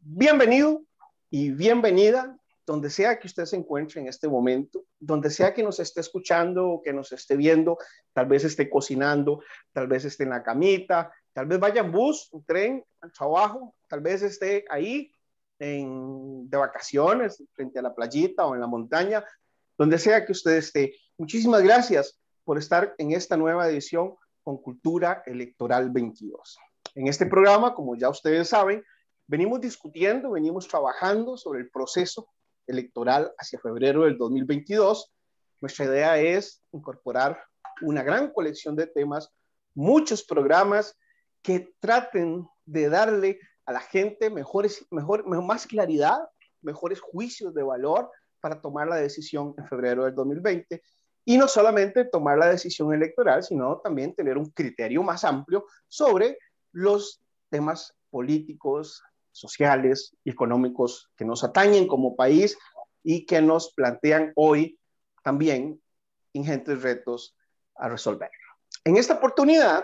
Bienvenido y bienvenida donde sea que usted se encuentre en este momento, donde sea que nos esté escuchando o que nos esté viendo, tal vez esté cocinando, tal vez esté en la camita, tal vez vaya en bus, en tren, al trabajo, tal vez esté ahí de vacaciones frente a la playita o en la montaña, donde sea que usted esté. Muchísimas gracias por estar en esta nueva edición con Cultura Electoral 22. En este programa, como ya ustedes saben, venimos discutiendo, venimos trabajando sobre el proceso electoral hacia febrero del 2022. Nuestra idea es incorporar una gran colección de temas, muchos programas que traten de darle a la gente más claridad, mejores juicios de valor para tomar la decisión en febrero del 2020. Y no solamente tomar la decisión electoral, sino también tener un criterio más amplio sobre los temas políticos, sociales y económicos que nos atañen como país y que nos plantean hoy también ingentes retos a resolver. En esta oportunidad,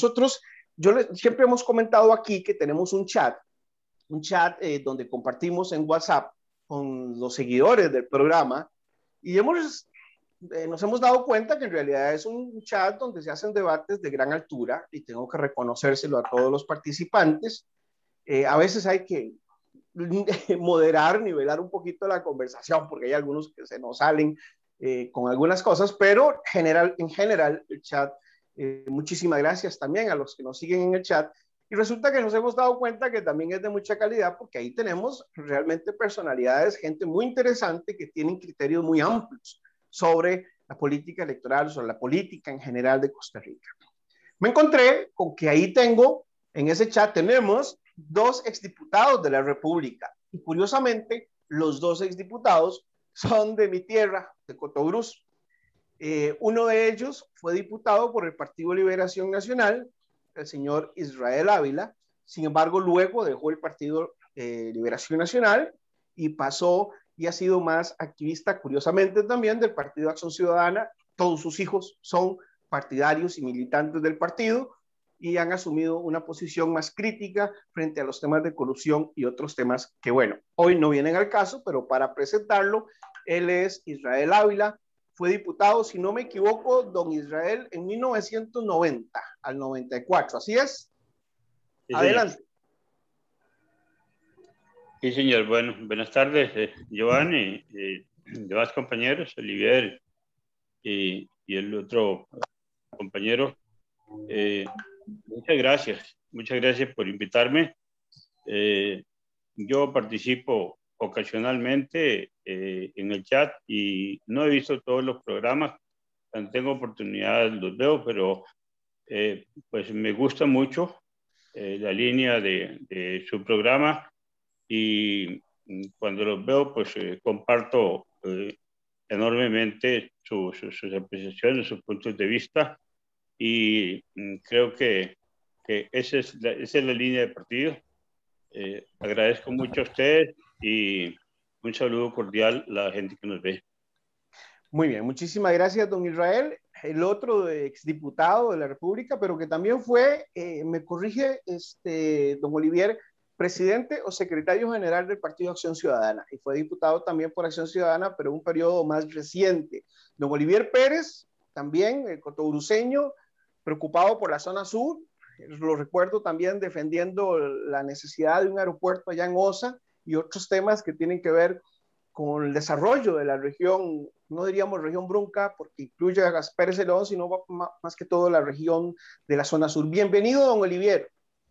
siempre hemos comentado aquí que tenemos un chat donde compartimos en WhatsApp con los seguidores del programa y nos hemos dado cuenta que en realidad es un chat donde se hacen debates de gran altura y tengo que reconocérselo a todos los participantes. A veces hay que moderar, nivelar un poquito la conversación, porque hay algunos que se nos salen con algunas cosas, pero en general el chat, muchísimas gracias también a los que nos siguen en el chat. Y resulta que nos hemos dado cuenta que también es de mucha calidad, porque ahí tenemos realmente personalidades, gente muy interesante que tienen criterios muy amplios sobre la política electoral, sobre la política en general de Costa Rica. Me encontré con que ahí en ese chat tenemos dos exdiputados de la República. Y curiosamente, los dos exdiputados son de mi tierra, de Cotobruz. Uno de ellos fue diputado por el Partido Liberación Nacional, el señor Israel Ávila. Sin embargo, luego dejó el Partido Liberación Nacional y pasó y ha sido más activista, curiosamente también, del Partido Acción Ciudadana. Todos sus hijos son partidarios y militantes del partido y han asumido una posición más crítica frente a los temas de corrupción y otros temas que, bueno, hoy no vienen al caso, pero para presentarlo, él es Israel Ávila, fue diputado, si no me equivoco, don Israel, en 1990 al 94, ¿así es? Sí, adelante. Señor. Sí, señor. Bueno, buenas tardes, Giovanni, demás compañeros, Olivier y el otro compañero. Muchas gracias por invitarme. Yo participo ocasionalmente en el chat y no he visto todos los programas. Cuando tengo oportunidad los veo, pero pues me gusta mucho la línea de su programa y cuando los veo pues comparto enormemente sus apreciaciones, sus puntos de vista y creo que esa es la línea de partido. Agradezco mucho a usted y un saludo cordial a la gente que nos ve. Muy bien, muchísimas gracias, don Israel. El otro exdiputado de la República, pero que también fue, me corrige, don Olivier, presidente o secretario general del Partido Acción Ciudadana y fue diputado también por Acción Ciudadana, pero un periodo más reciente. Don Olivier Pérez, también cotobruceño, preocupado por la zona sur, lo recuerdo también defendiendo la necesidad de un aeropuerto allá en Osa y otros temas que tienen que ver con el desarrollo de la región, no diríamos región Brunca, porque incluye a Pérez Celedón, sino más que todo la región de la zona sur. Bienvenido, don Olivier.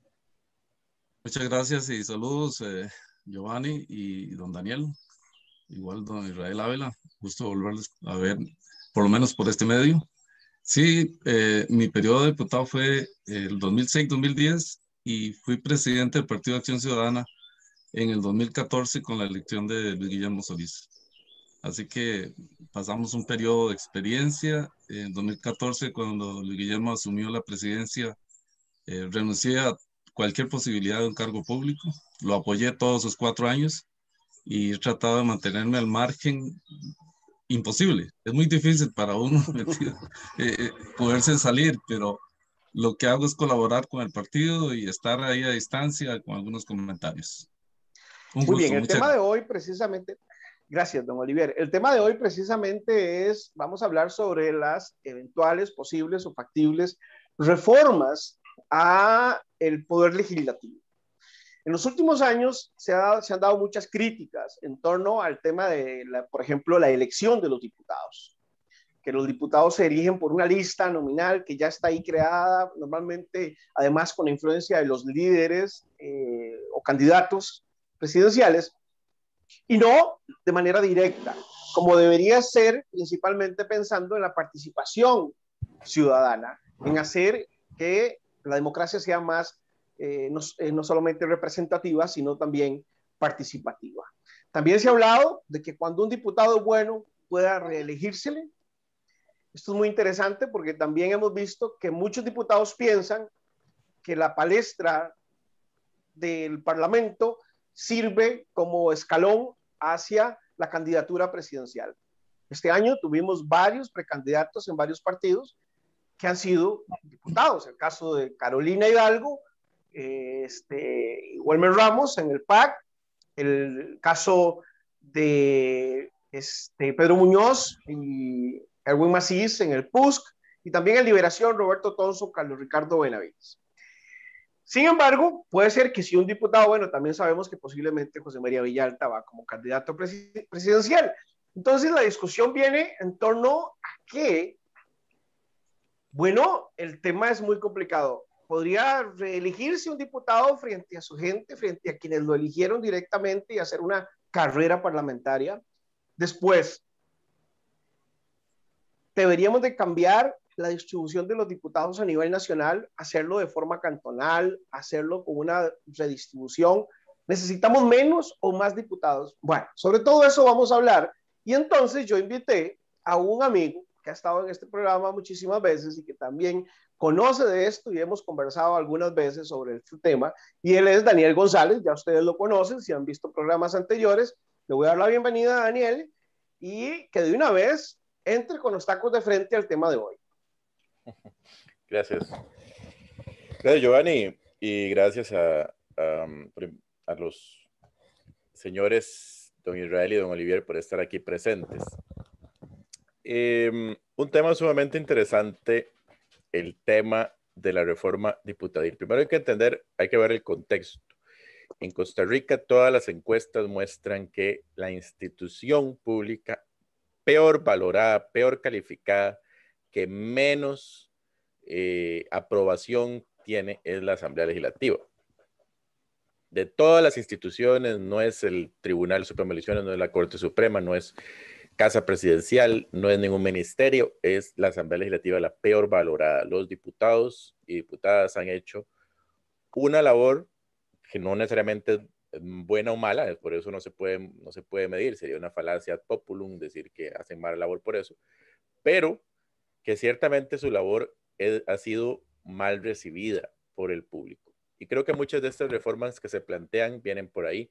Muchas gracias y saludos, Giovanni y don Daniel, igual don Israel Ávila, gusto volverles a ver, por lo menos por este medio. Sí, mi periodo de diputado fue el 2006-2010 y fui presidente del Partido de Acción Ciudadana en el 2014 con la elección de Luis Guillermo Solís. Así que pasamos un periodo de experiencia. En 2014, cuando Luis Guillermo asumió la presidencia, renuncié a cualquier posibilidad de un cargo público. Lo apoyé todos sus 4 años y he tratado de mantenerme al margen. Imposible, es muy difícil para uno poderse salir, pero lo que hago es colaborar con el partido y estar ahí a distancia con algunos comentarios. Un Muy gusto, bien, el muchas tema de gracias. hoy precisamente, gracias, don Olivier. El tema de hoy precisamente es, vamos a hablar sobre las eventuales, posibles o factibles reformas a el poder legislativo. En los últimos años se han dado muchas críticas en torno al tema de, por ejemplo, la elección de los diputados, que los diputados se eligen por una lista nominal que ya está ahí creada, normalmente además con la influencia de los líderes o candidatos presidenciales, y no de manera directa, como debería ser, principalmente pensando en la participación ciudadana, en hacer que la democracia sea más, no solamente representativa, sino también participativa. También se ha hablado de que cuando un diputado es bueno pueda reelegírsele. Esto es muy interesante porque también hemos visto que muchos diputados piensan que la palestra del Parlamento sirve como escalón hacia la candidatura presidencial. Este año tuvimos varios precandidatos en varios partidos que han sido diputados. El caso de Carolina Hidalgo, Wilmer Ramos en el PAC, el caso de Pedro Muñoz y Erwin Macís en el PUSC, y también en Liberación, Roberto Tonso, Carlos Ricardo Benavides. Sin embargo, puede ser que si un diputado, bueno, también sabemos que posiblemente José María Villalta va como candidato presidencial. Entonces la discusión viene en torno a que, bueno, el tema es muy complicado. ¿Podría reelegirse un diputado frente a su gente, frente a quienes lo eligieron directamente y hacer una carrera parlamentaria? Después, deberíamos de cambiar la distribución de los diputados a nivel nacional, hacerlo de forma cantonal, hacerlo con una redistribución. ¿Necesitamos menos o más diputados? Bueno, sobre todo eso vamos a hablar. Y entonces yo invité a un amigo que ha estado en este programa muchísimas veces y que también conoce de esto y hemos conversado algunas veces sobre este tema. Y él es Daniel González, ya ustedes lo conocen, si han visto programas anteriores. Le voy a dar la bienvenida a Daniel y que de una vez entre con los tacos de frente al tema de hoy. Gracias. Gracias, Giovanni, y gracias a los señores don Israel y don Olivier por estar aquí presentes. Un tema sumamente interesante, el tema de la reforma diputadil. Primero hay que entender, hay que ver el contexto. En Costa Rica todas las encuestas muestran que la institución pública peor valorada, peor calificada, que menos aprobación tiene es la Asamblea Legislativa. De todas las instituciones, no es el Tribunal Supremo de Elecciones, no es la Corte Suprema, no es Casa Presidencial, no es ningún ministerio, es la Asamblea Legislativa la peor valorada. Los diputados y diputadas han hecho una labor que no necesariamente es buena o mala, por eso no se puede medir, sería una falacia ad populum decir que hacen mala labor por eso, pero que ciertamente su labor ha sido mal recibida por el público. Y creo que muchas de estas reformas que se plantean vienen por ahí.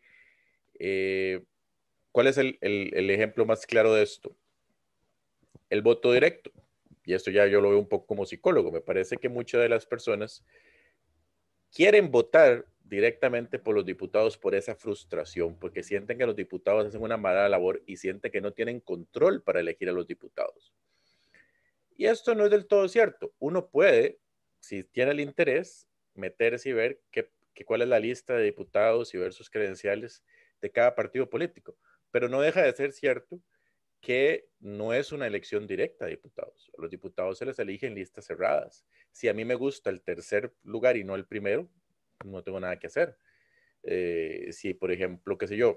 ¿Cuál es el ejemplo más claro de esto? El voto directo. Y esto ya yo lo veo un poco como psicólogo. Me parece que muchas de las personas quieren votar directamente por los diputados por esa frustración, porque sienten que los diputados hacen una mala labor y sienten que no tienen control para elegir a los diputados. Y esto no es del todo cierto. Uno puede, si tiene el interés, meterse y ver cuál es la lista de diputados y ver sus credenciales de cada partido político. Pero no deja de ser cierto que no es una elección directa de diputados. A los diputados se les elige en listas cerradas. Si a mí me gusta el tercer lugar y no el primero, no tengo nada que hacer. Si, por ejemplo, qué sé yo,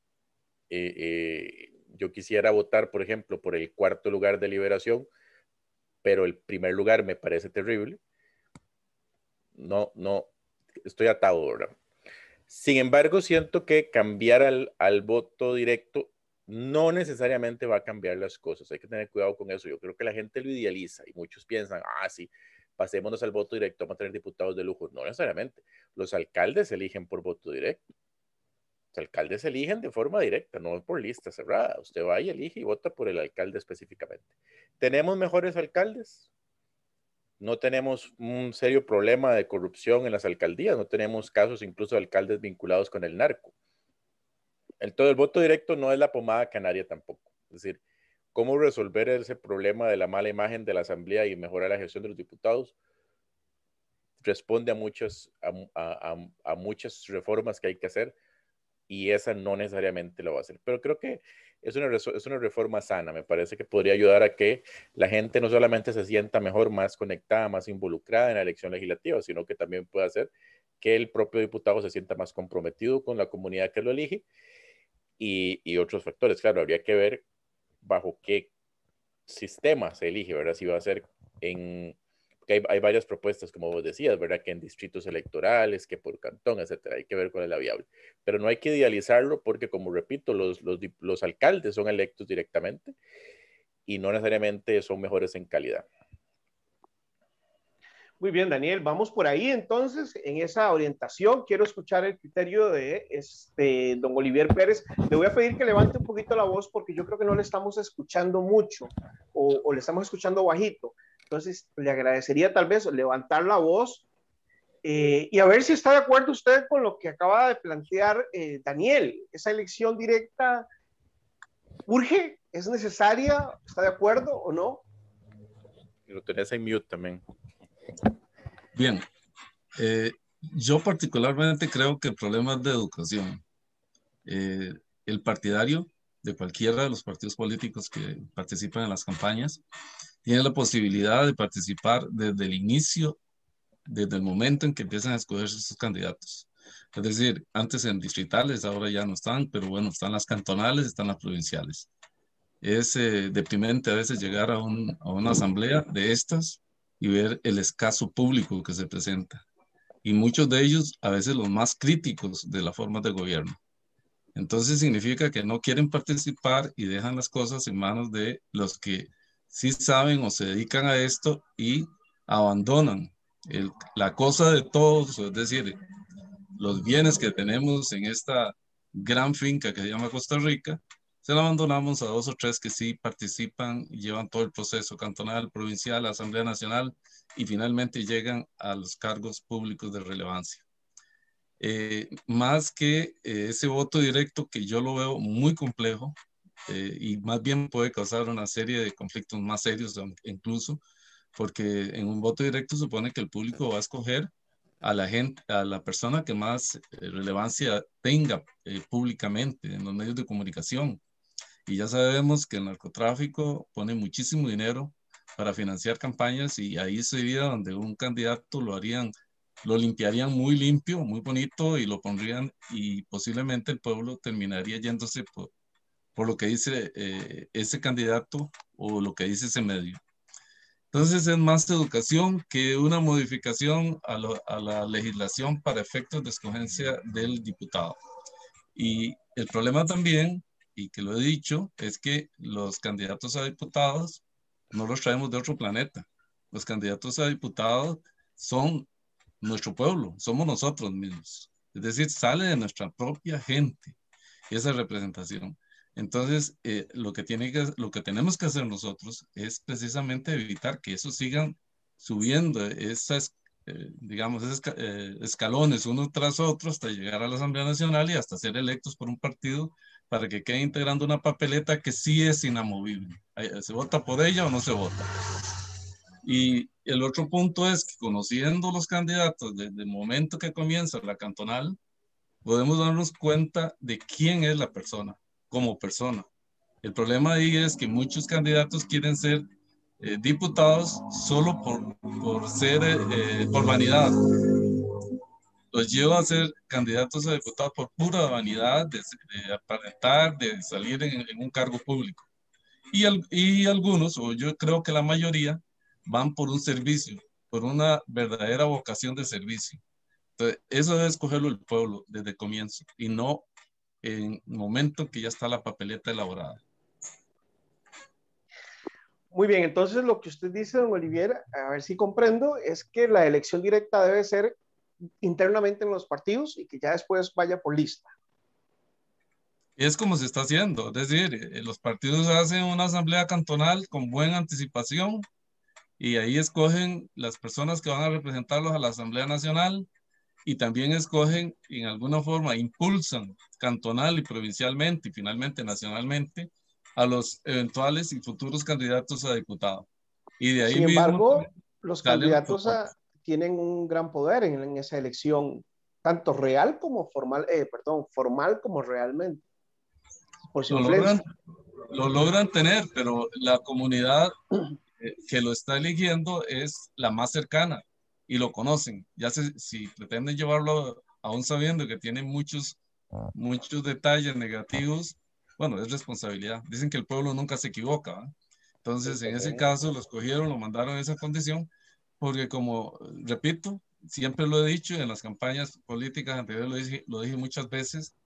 yo quisiera votar, por ejemplo, por el cuarto lugar de Liberación, pero el primer lugar me parece terrible, no, estoy atado, ¿verdad? Sin embargo, siento que cambiar al voto directo no necesariamente va a cambiar las cosas. Hay que tener cuidado con eso. Yo creo que la gente lo idealiza y muchos piensan, sí, pasémonos al voto directo, vamos a tener diputados de lujo. No necesariamente. Los alcaldes se eligen por voto directo. Los alcaldes se eligen de forma directa, no por lista cerrada. Usted va y elige y vota por el alcalde específicamente. ¿Tenemos mejores alcaldes? No tenemos un serio problema de corrupción en las alcaldías, no tenemos casos incluso de alcaldes vinculados con el narco. Entonces, el voto directo no es la pomada canaria tampoco. Es decir, cómo resolver ese problema de la mala imagen de la Asamblea y mejorar la gestión de los diputados responde a muchas reformas que hay que hacer, y esa no necesariamente lo va a hacer. Pero creo que es una reforma sana. Me parece que podría ayudar a que la gente no solamente se sienta mejor, más conectada, más involucrada en la elección legislativa, sino que también puede hacer que el propio diputado se sienta más comprometido con la comunidad que lo elige, y otros factores. Claro, habría que ver bajo qué sistema se elige, ¿verdad? Si va a ser porque hay varias propuestas, como vos decías, ¿verdad? Que en distritos electorales, que por cantón, etcétera. Hay que ver cuál es la viable. Pero no hay que idealizarlo porque, como repito, los alcaldes son electos directamente y no necesariamente son mejores en calidad. Muy bien, Daniel, vamos por ahí entonces en esa orientación. Quiero escuchar el criterio de don Olivier Pérez. Le voy a pedir que levante un poquito la voz porque yo creo que no le estamos escuchando mucho o le estamos escuchando bajito. Entonces, le agradecería tal vez levantar la voz y a ver si está de acuerdo usted con lo que acaba de plantear Daniel. ¿Esa elección directa urge? ¿Es necesaria? ¿Está de acuerdo o no? Lo tenés en mute también. Bien, yo particularmente creo que el problema es de educación. El partidario de cualquiera de los partidos políticos que participan en las campañas tiene la posibilidad de participar desde el inicio, desde el momento en que empiezan a escogerse sus candidatos. Es decir, antes en distritales, ahora ya no están, pero bueno, están las cantonales, están las provinciales. Es deprimente a veces llegar a una asamblea de estas y ver el escaso público que se presenta. Y muchos de ellos, a veces los más críticos de la forma de gobierno. Entonces significa que no quieren participar y dejan las cosas en manos de los que sí saben o se dedican a esto y abandonan la cosa de todos, es decir, los bienes que tenemos en esta gran finca que se llama Costa Rica, se la abandonamos a 2 o 3 que sí participan y llevan todo el proceso cantonal, provincial, Asamblea Nacional y finalmente llegan a los cargos públicos de relevancia. Más que ese voto directo que yo lo veo muy complejo y más bien puede causar una serie de conflictos más serios incluso, porque en un voto directo supone que el público va a escoger a la gente, a la persona que más relevancia tenga públicamente en los medios de comunicación. Y ya sabemos que el narcotráfico pone muchísimo dinero para financiar campañas y ahí sería donde un candidato lo limpiarían muy limpio, muy bonito y lo pondrían y posiblemente el pueblo terminaría yéndose por lo que dice ese candidato o lo que dice ese medio. Entonces es más educación que una modificación a la legislación para efectos de escogencia del diputado. Y el problema también, y que lo he dicho, es que los candidatos a diputados no los traemos de otro planeta. Los candidatos a diputados son nuestro pueblo, somos nosotros mismos. Es decir, sale de nuestra propia gente esa representación. Entonces, lo que tenemos que hacer nosotros es precisamente evitar que eso sigan subiendo esas, digamos, esos escalones uno tras otro hasta llegar a la Asamblea Nacional y hasta ser electos por un partido para que quede integrando una papeleta que sí es inamovible. ¿Se vota por ella o no se vota? Y el otro punto es que conociendo los candidatos desde el momento que comienza la cantonal, podemos darnos cuenta de quién es la persona, como persona. El problema ahí es que muchos candidatos quieren ser diputados solo por vanidad. Los lleva a ser candidatos a diputados por pura vanidad, de aparentar, de salir en un cargo público. Y algunos, o yo creo que la mayoría, van por un servicio, por una verdadera vocación de servicio. Entonces, eso debe escogerlo el pueblo desde el comienzo y no en el momento que ya está la papeleta elaborada. Muy bien, entonces lo que usted dice, don Olivier, a ver si comprendo, es que la elección directa debe ser internamente en los partidos y que ya después vaya por lista. Es como se está haciendo, es decir, los partidos hacen una asamblea cantonal con buena anticipación y ahí escogen las personas que van a representarlos a la Asamblea Nacional y también escogen, en alguna forma, impulsan cantonal y provincialmente y finalmente nacionalmente a los eventuales y futuros candidatos a diputado. Y de ahí Sin mismo embargo, los salen las candidatos propuestas. tienen un gran poder en esa elección, tanto real como formal, formal como realmente, por su Lo influencia. logran tener, pero la comunidad que lo está eligiendo es la más cercana y lo conocen. Ya si pretenden llevarlo aún sabiendo que tiene muchos detalles negativos, bueno, es responsabilidad. Dicen que el pueblo nunca se equivoca, ¿eh? Entonces, en ese caso, lo escogieron, lo mandaron en esa condición, porque como, repito, siempre lo he dicho en las campañas políticas anteriores, lo dije muchas veces,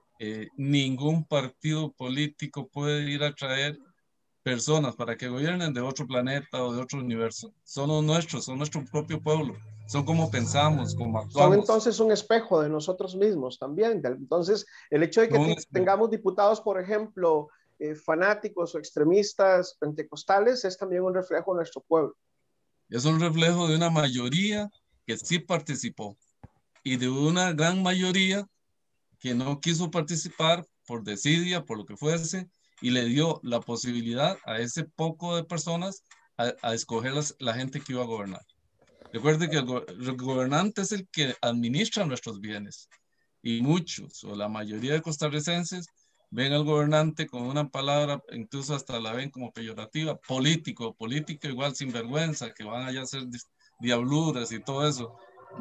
ningún partido político puede ir a traer personas para que gobiernen de otro planeta o de otro universo. Son los nuestros, son nuestro propio pueblo. Son como pensamos, como Son actuamos. entonces un espejo de nosotros mismos también. Entonces, el hecho de que tengamos diputados, por ejemplo, fanáticos o extremistas pentecostales, es también un reflejo de nuestro pueblo. Es un reflejo de una mayoría que sí participó y de una gran mayoría que no quiso participar por desidia, por lo que fuese, y le dio la posibilidad a ese poco de personas a escoger la gente que iba a gobernar. Recuerde que el gobernante es el que administra nuestros bienes y muchos o la mayoría de costarricenses ven al gobernante con una palabra, incluso hasta la ven como peyorativa, político igual sinvergüenza, que van allá a hacer diabluras y todo eso.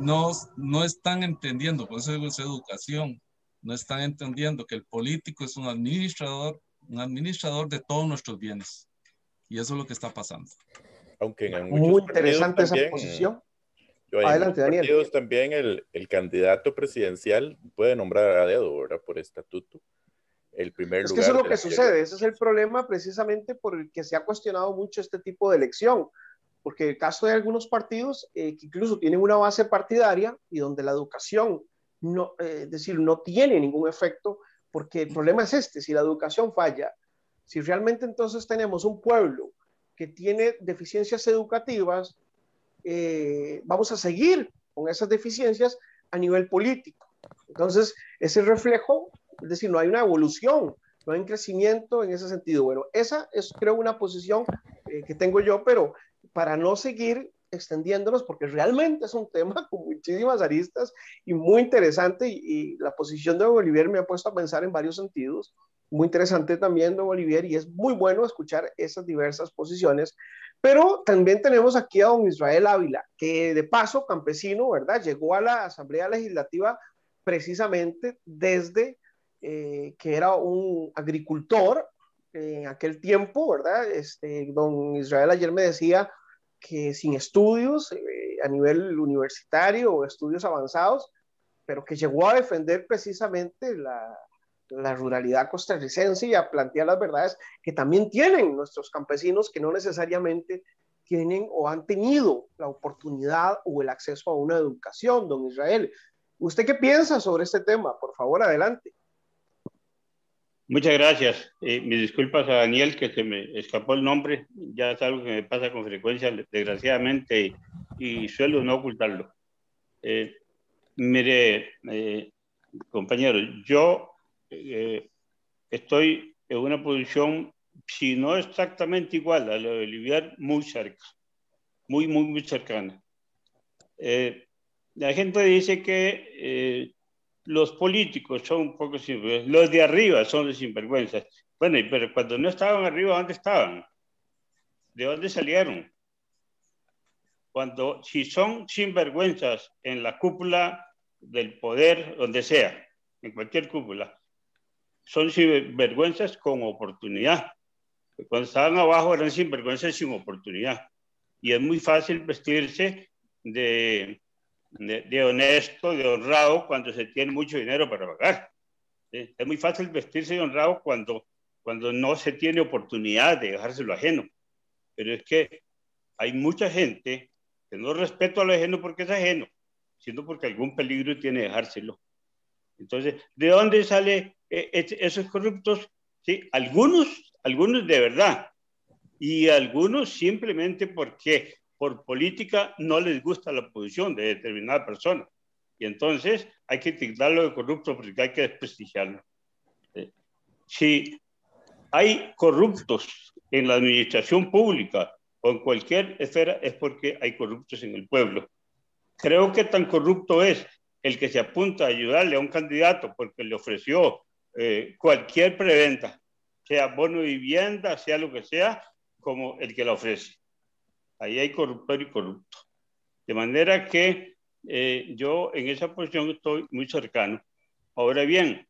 No están entendiendo, por eso digo, es educación, no están entendiendo que el político es un administrador de todos nuestros bienes. Y eso es lo que está pasando. Aunque en Muy muchos partidos interesante esa también, posición. en Adelante, muchos Daniel. partidos también el candidato presidencial puede nombrar a dedo, ¿verdad? Por estatuto, el primer Es que eso es lugar lo de que la sucede, fila. ese es el problema precisamente por el que se ha cuestionado mucho este tipo de elección, porque el caso de algunos partidos que incluso tienen una base partidaria y donde la educación no, es decir, no tiene ningún efecto, porque el problema es este, si la educación falla, si realmente entonces tenemos un pueblo que tiene deficiencias educativas, vamos a seguir con esas deficiencias a nivel político. Entonces, ese reflejo, es decir, no hay una evolución, no hay un crecimiento en ese sentido. Bueno, esa es, creo, una posición que tengo yo, pero para no seguir extendiéndonos, porque realmente es un tema con muchísimas aristas y muy interesante, y la posición de Olivier me ha puesto a pensar en varios sentidos. Muy interesante también, don Olivier, y es muy bueno escuchar esas diversas posiciones. Pero también tenemos aquí a don Israel Ávila, que de paso, campesino, ¿verdad? Llegó a la Asamblea Legislativa precisamente desde que era un agricultor en aquel tiempo, ¿verdad? Don Israel ayer me decía que sin estudios a nivel universitario o estudios avanzados, pero que llegó a defender precisamente la ruralidad costarricense y a plantear las verdades que también tienen nuestros campesinos que no necesariamente tienen o han tenido la oportunidad o el acceso a una educación, don Israel. ¿Usted qué piensa sobre este tema? Por favor, adelante. Muchas gracias. Mis disculpas a Daniel, que se me escapó el nombre. Ya es algo que me pasa con frecuencia, desgraciadamente, y suelo no ocultarlo. Mire, compañero, yo estoy en una posición, si no exactamente igual a la de Olivier, muy cerca, muy cercana. La gente dice que los políticos son un poco sinvergüenzas, los de arriba son de sinvergüenzas. Bueno, pero cuando no estaban arriba, ¿dónde estaban? ¿De dónde salieron? Si son sinvergüenzas en la cúpula del poder, donde sea, en cualquier cúpula, son sinvergüenzas con oportunidad. Cuando estaban abajo eran sinvergüenzas sin oportunidad. Y es muy fácil vestirse de honesto, de honrado, cuando se tiene mucho dinero para pagar. Es muy fácil vestirse de honrado cuando no se tiene oportunidad de dejárselo ajeno. Pero es que hay mucha gente que no respeta a lo ajeno porque es ajeno, sino porque algún peligro tiene dejárselo. Entonces, ¿de dónde salen esos corruptos? Sí, algunos de verdad, y algunos simplemente porque por política no les gusta la posición de determinada persona. y entonces hay que tildarlo de corrupto porque hay que desprestigiarlo. Si hay corruptos en la administración pública o en cualquier esfera, es porque hay corruptos en el pueblo. Creo que tan corrupto es el que se apunta a ayudarle a un candidato porque le ofreció cualquier preventa, sea bono de vivienda, sea lo que sea, como el que la ofrece. Ahí hay corruptor y corrupto. De manera que yo en esa posición estoy muy cercano. Ahora bien,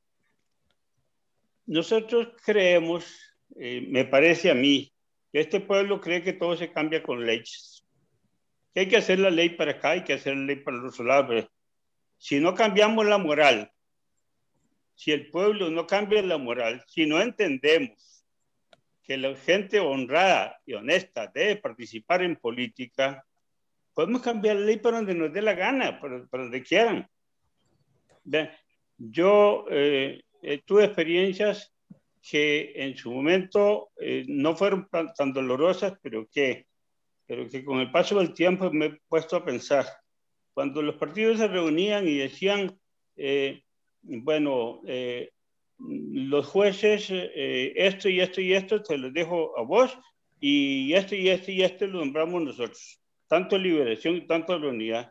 nosotros creemos, me parece a mí, que este pueblo cree que todo se cambia con leyes. Que hay que hacer la ley para acá, hay que hacer la ley para el otro lado. Pero si no cambiamos la moral, si el pueblo no cambia la moral, si no entendemos que la gente honrada y honesta debe participar en política, podemos cambiar la ley para donde nos dé la gana, para donde quieran. Bien, yo tuve experiencias que en su momento no fueron tan dolorosas, pero que con el paso del tiempo me he puesto a pensar. Cuando los partidos se reunían y decían, bueno, los jueces, esto y esto y esto te los dejo a vos, y esto y esto y esto lo nombramos nosotros. Tanto liberación y tanto la unidad.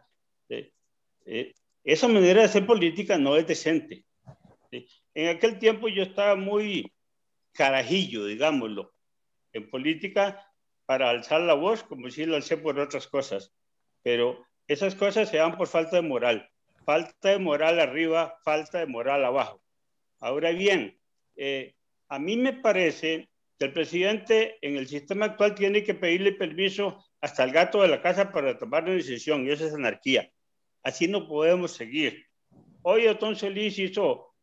Esa manera de hacer política no es decente. En aquel tiempo yo estaba muy carajillo, digámoslo, en política para alzar la voz, como si lo alcé por otras cosas. Pero esas cosas se dan por falta de moral. Falta de moral arriba, falta de moral abajo. Ahora bien, a mí me parece que el presidente en el sistema actual tiene que pedirle permiso hasta el gato de la casa para tomar una decisión, y eso es anarquía. Así no podemos seguir. Hoy Otón Solís hizo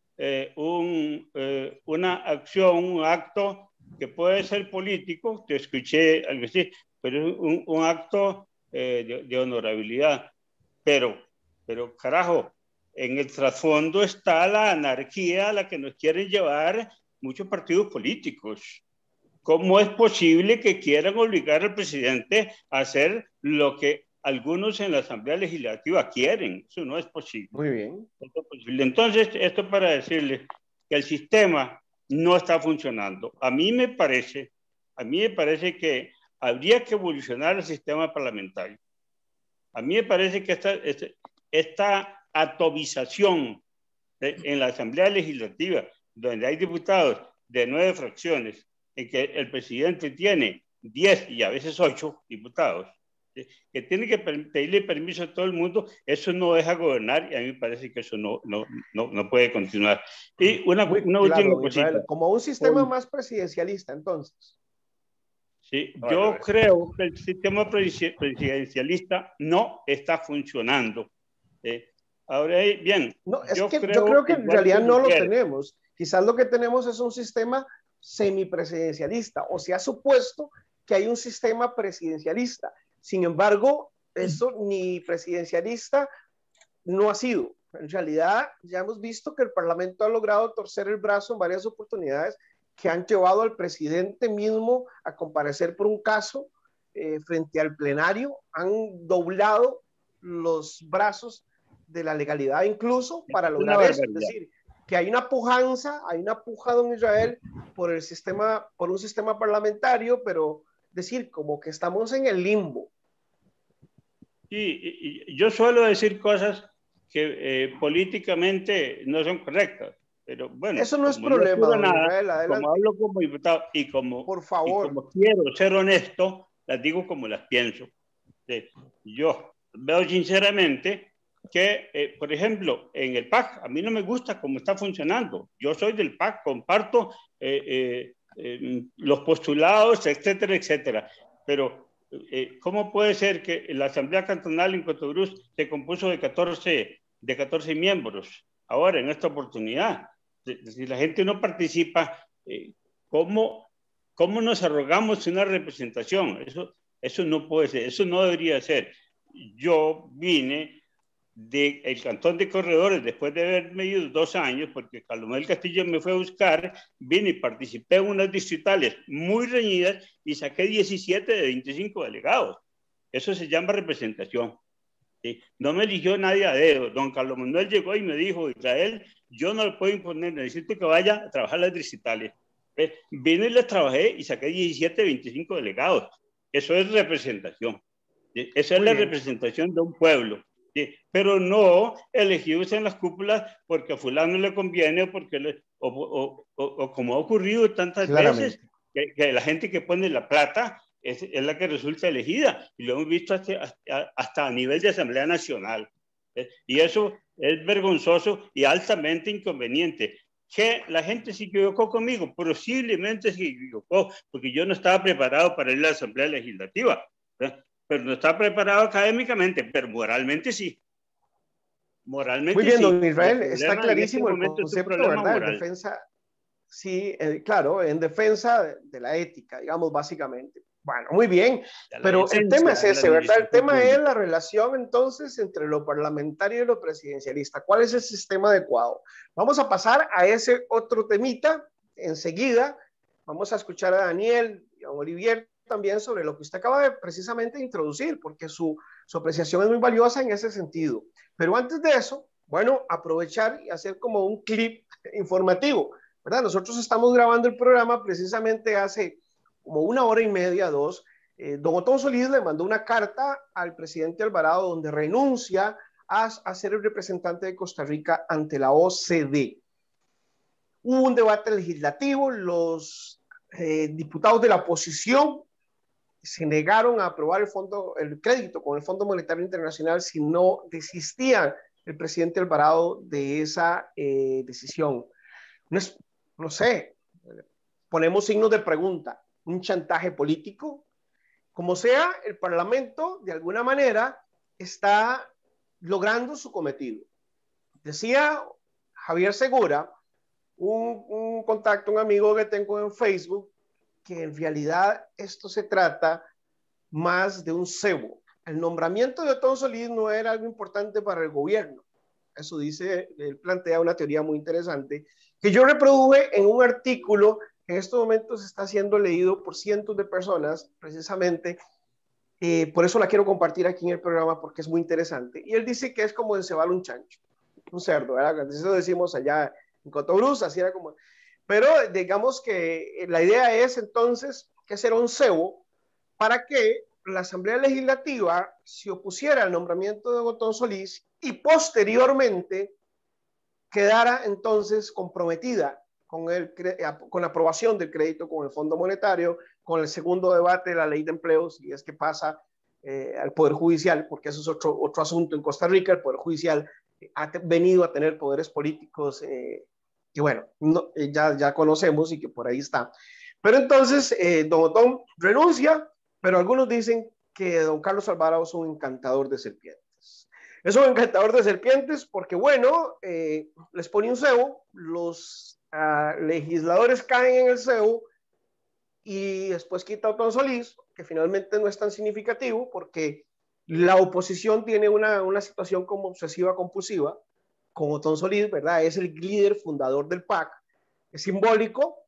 una acción, un acto que puede ser político, te escuché algo así, pero es un acto de honorabilidad. Pero carajo, en el trasfondo está la anarquía a la que nos quieren llevar muchos partidos políticos. ¿Cómo es posible que quieran obligar al presidente a hacer lo que algunos en la Asamblea Legislativa quieren? Eso no es posible. Muy bien. No es posible. Entonces, esto para decirles que el sistema no está funcionando. A mí me parece que habría que evolucionar el sistema parlamentario. A mí me parece que esta atomización en la Asamblea Legislativa, donde hay diputados de 9 fracciones, en que el presidente tiene 10 y a veces 8 diputados, que tiene que pedirle permiso a todo el mundo, eso no deja gobernar, y a mí me parece que eso no puede continuar. Y una última cosita. Como un sistema más presidencialista, entonces. Sí, yo creo que el sistema presidencialista no está funcionando. Ahora bien, no, yo creo que en realidad no lo tenemos. Quizás lo que tenemos es un sistema semipresidencialista, o se ha supuesto que hay un sistema presidencialista. Sin embargo, eso ni presidencialista no ha sido. En realidad, ya hemos visto que el Parlamento ha logrado torcer el brazo en varias oportunidades que han llevado al presidente mismo a comparecer por un caso frente al plenario, han doblado los brazos de la legalidad incluso para lograr eso. Es decir, que hay una pujanza, hay una puja, don Israel, por un sistema parlamentario, pero decir como que estamos en el limbo. Sí, yo suelo decir cosas que políticamente no son correctas, pero bueno. Eso no es problema, don Israel, como hablo como diputado y como, por favor, y como quiero ser honesto, las digo como las pienso. Yo veo sinceramente que, por ejemplo, en el PAC, a mí no me gusta cómo está funcionando. Yo soy del PAC, comparto los postulados, etcétera, etcétera. Pero, ¿cómo puede ser que la Asamblea Cantonal en Cotobruz se compuso de 14 miembros? Ahora, en esta oportunidad, si la gente no participa, ¿cómo nos arrogamos una representación? Eso no puede ser, eso no debería ser. Yo vine del Cantón de Corredores después de haberme ido 2 años, porque Calomel Castillo me fue a buscar, vine y participé en unas distritales muy reñidas y saqué 17 de 25 delegados. Eso se llama representación. ¿sí? No me eligió nadie a dedo. Don Carlos Manuel llegó y me dijo, Israel, yo no le puedo imponer, necesito que vaya a trabajar las distritales. Vine y les trabajé y saqué 17, 25 delegados. Eso es representación. ¿Sí? Esa es la representación de un pueblo. ¿Sí? Pero no elegidos en las cúpulas porque a fulano le conviene o como ha ocurrido tantas veces, que la gente que pone la plata es la que resulta elegida. Y lo hemos visto hasta a nivel de Asamblea Nacional. Y eso es vergonzoso y altamente inconveniente. Que la gente se equivocó conmigo, posiblemente se equivocó, porque yo no estaba preparado para ir a la Asamblea Legislativa, pero no estaba preparado académicamente, pero moralmente sí. Moralmente muy bien, sí. don Israel, está En este clarísimo el momento es un concepto, problema ¿verdad? En moral. defensa, sí, claro, en defensa de la ética, digamos, básicamente. Bueno, muy bien, pero el tema es ese, ¿verdad? El tema es la relación entonces entre lo parlamentario y lo presidencialista. ¿Cuál es el sistema adecuado? Vamos a pasar a ese otro temita enseguida. Vamos a escuchar a Daniel y a Olivier también sobre lo que usted acaba de precisamente introducir, porque su apreciación es muy valiosa en ese sentido. Pero antes de eso, bueno, aprovechar y hacer como un clip informativo, ¿verdad? Nosotros estamos grabando el programa precisamente hace como 1 hora y media, 2. Don Otón Solís le mandó una carta al presidente Alvarado donde renuncia a ser el representante de Costa Rica ante la OCDE. Hubo un debate legislativo, los diputados de la oposición se negaron a aprobar el crédito con el Fondo Monetario Internacional si no desistía el presidente Alvarado de esa decisión. No sé, ponemos signos de pregunta, un chantaje político. Como sea, el Parlamento de alguna manera está logrando su cometido. Decía Javier Segura, un contacto, un amigo que tengo en Facebook, que en realidad esto se trata más de un cebo. El nombramiento de Otón Solís no era algo importante para el gobierno. Eso dice, él plantea una teoría muy interesante que yo reproduje en un artículo que en estos momentos está siendo leído por cientos de personas, precisamente. Por eso la quiero compartir aquí en el programa porque es muy interesante. Y él dice que es como encebar un chancho, un cerdo, ¿verdad? Eso decimos allá en Cotobruz, así era como. Pero digamos que la idea es entonces que será un cebo para que la Asamblea Legislativa se opusiera al nombramiento de Otón Solís y posteriormente quedara entonces comprometida con la aprobación del crédito con el Fondo Monetario, con el segundo debate de la ley de empleo, si es que pasa al Poder Judicial, porque eso es otro asunto en Costa Rica. El Poder Judicial ha venido a tener poderes políticos que, bueno, ya conocemos y que por ahí está. Pero entonces, don Otón renuncia, pero algunos dicen que don Carlos Alvarado es un encantador de serpientes. Es un encantador de serpientes porque, bueno, les pone un cebo, los legisladores caen en el cebo y después quita a Otón Solís, que finalmente no es tan significativo porque la oposición tiene una situación como obsesiva compulsiva con Otón Solís, ¿verdad? Es el líder fundador del PAC, es simbólico,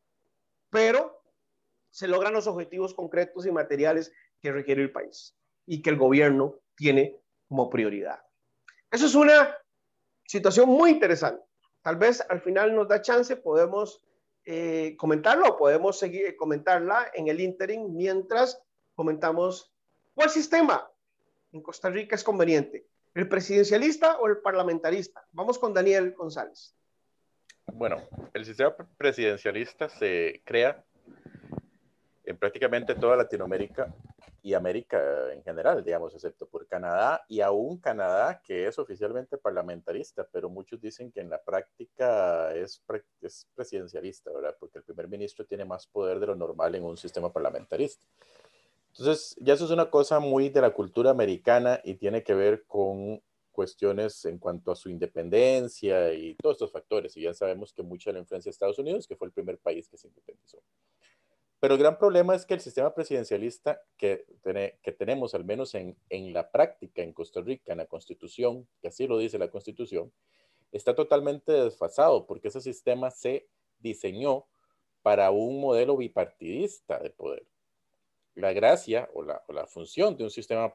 pero se logran los objetivos concretos y materiales que requiere el país y que el gobierno tiene como prioridad. Eso es una situación muy interesante. Tal vez al final nos da chance, podemos comentarlo o podemos seguir comentarla en el ínterin mientras comentamos cuál sistema en Costa Rica es conveniente, el presidencialista o el parlamentarista. Vamos con Daniel González. Bueno, el sistema presidencialista se crea en prácticamente toda Latinoamérica y América en general, digamos, excepto por Canadá, y aún Canadá, que es oficialmente parlamentarista, pero muchos dicen que en la práctica es presidencialista, ¿verdad? Porque el primer ministro tiene más poder de lo normal en un sistema parlamentarista. Entonces, ya eso es una cosa muy de la cultura americana y tiene que ver con cuestiones en cuanto a su independencia y todos estos factores. Y ya sabemos que mucha de la influencia de Estados Unidos, que fue el primer país que se independizó. Pero el gran problema es que el sistema presidencialista que tenemos, al menos en la práctica en Costa Rica, en la Constitución, que así lo dice la Constitución, está totalmente desfasado porque ese sistema se diseñó para un modelo bipartidista de poder. La gracia o la función de un sistema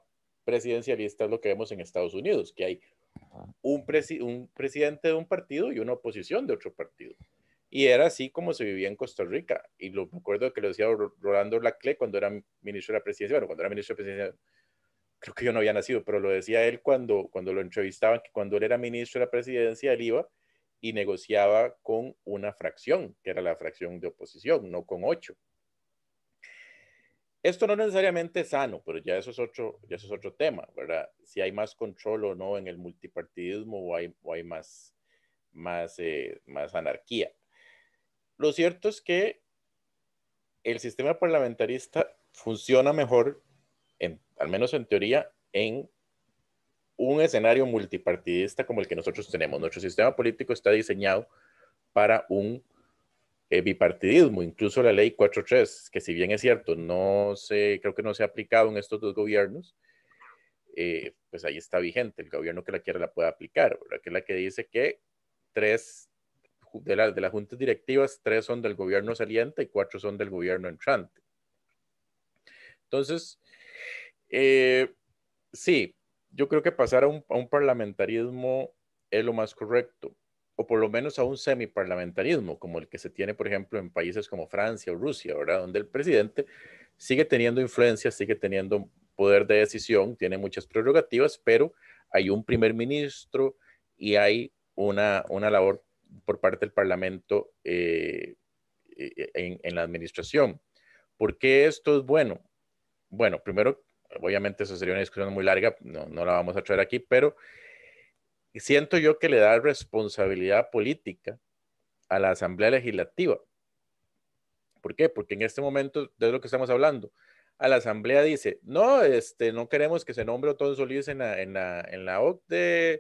presidencialista es lo que vemos en Estados Unidos, que hay un presidente de un partido y una oposición de otro partido. Y era así como se vivía en Costa Rica. Y me acuerdo que lo decía Rolando Laclé cuando era ministro de la presidencia. Bueno, cuando era ministro de la presidencia, creo que yo no había nacido, pero lo decía él cuando lo entrevistaban, que cuando él era ministro de la presidencia, él iba y negociaba con una fracción, que era la fracción de oposición, no con 8. Esto no necesariamente es sano, pero ya eso es otro tema, ¿verdad? Si hay más control o no en el multipartidismo o hay más anarquía. Lo cierto es que el sistema parlamentarista funciona mejor, al menos en teoría, en un escenario multipartidista como el que nosotros tenemos. Nuestro sistema político está diseñado para un bipartidismo, incluso la ley 4.3, que si bien es cierto, creo que no se ha aplicado en estos dos gobiernos, pues ahí está vigente. El gobierno que la quiera la puede aplicar, ¿verdad? Que es la que dice que 3 de las juntas directivas, 3 son del gobierno saliente y 4 son del gobierno entrante. Entonces, sí, yo creo que pasar a un parlamentarismo es lo más correcto, o por lo menos a un semiparlamentarismo, como el que se tiene, por ejemplo, en países como Francia o Rusia, ¿verdad? Donde el presidente sigue teniendo influencia, sigue teniendo poder de decisión, tiene muchas prerrogativas, pero hay un primer ministro y hay una labor por parte del Parlamento en la administración. ¿Por qué esto es bueno? Bueno, primero, obviamente eso sería una discusión muy larga, no la vamos a traer aquí, pero siento yo que le da responsabilidad política a la Asamblea Legislativa. ¿Por qué? Porque en este momento, de lo que estamos hablando, a la Asamblea dice, no, no queremos que se nombre Otón Solís en la OCDE,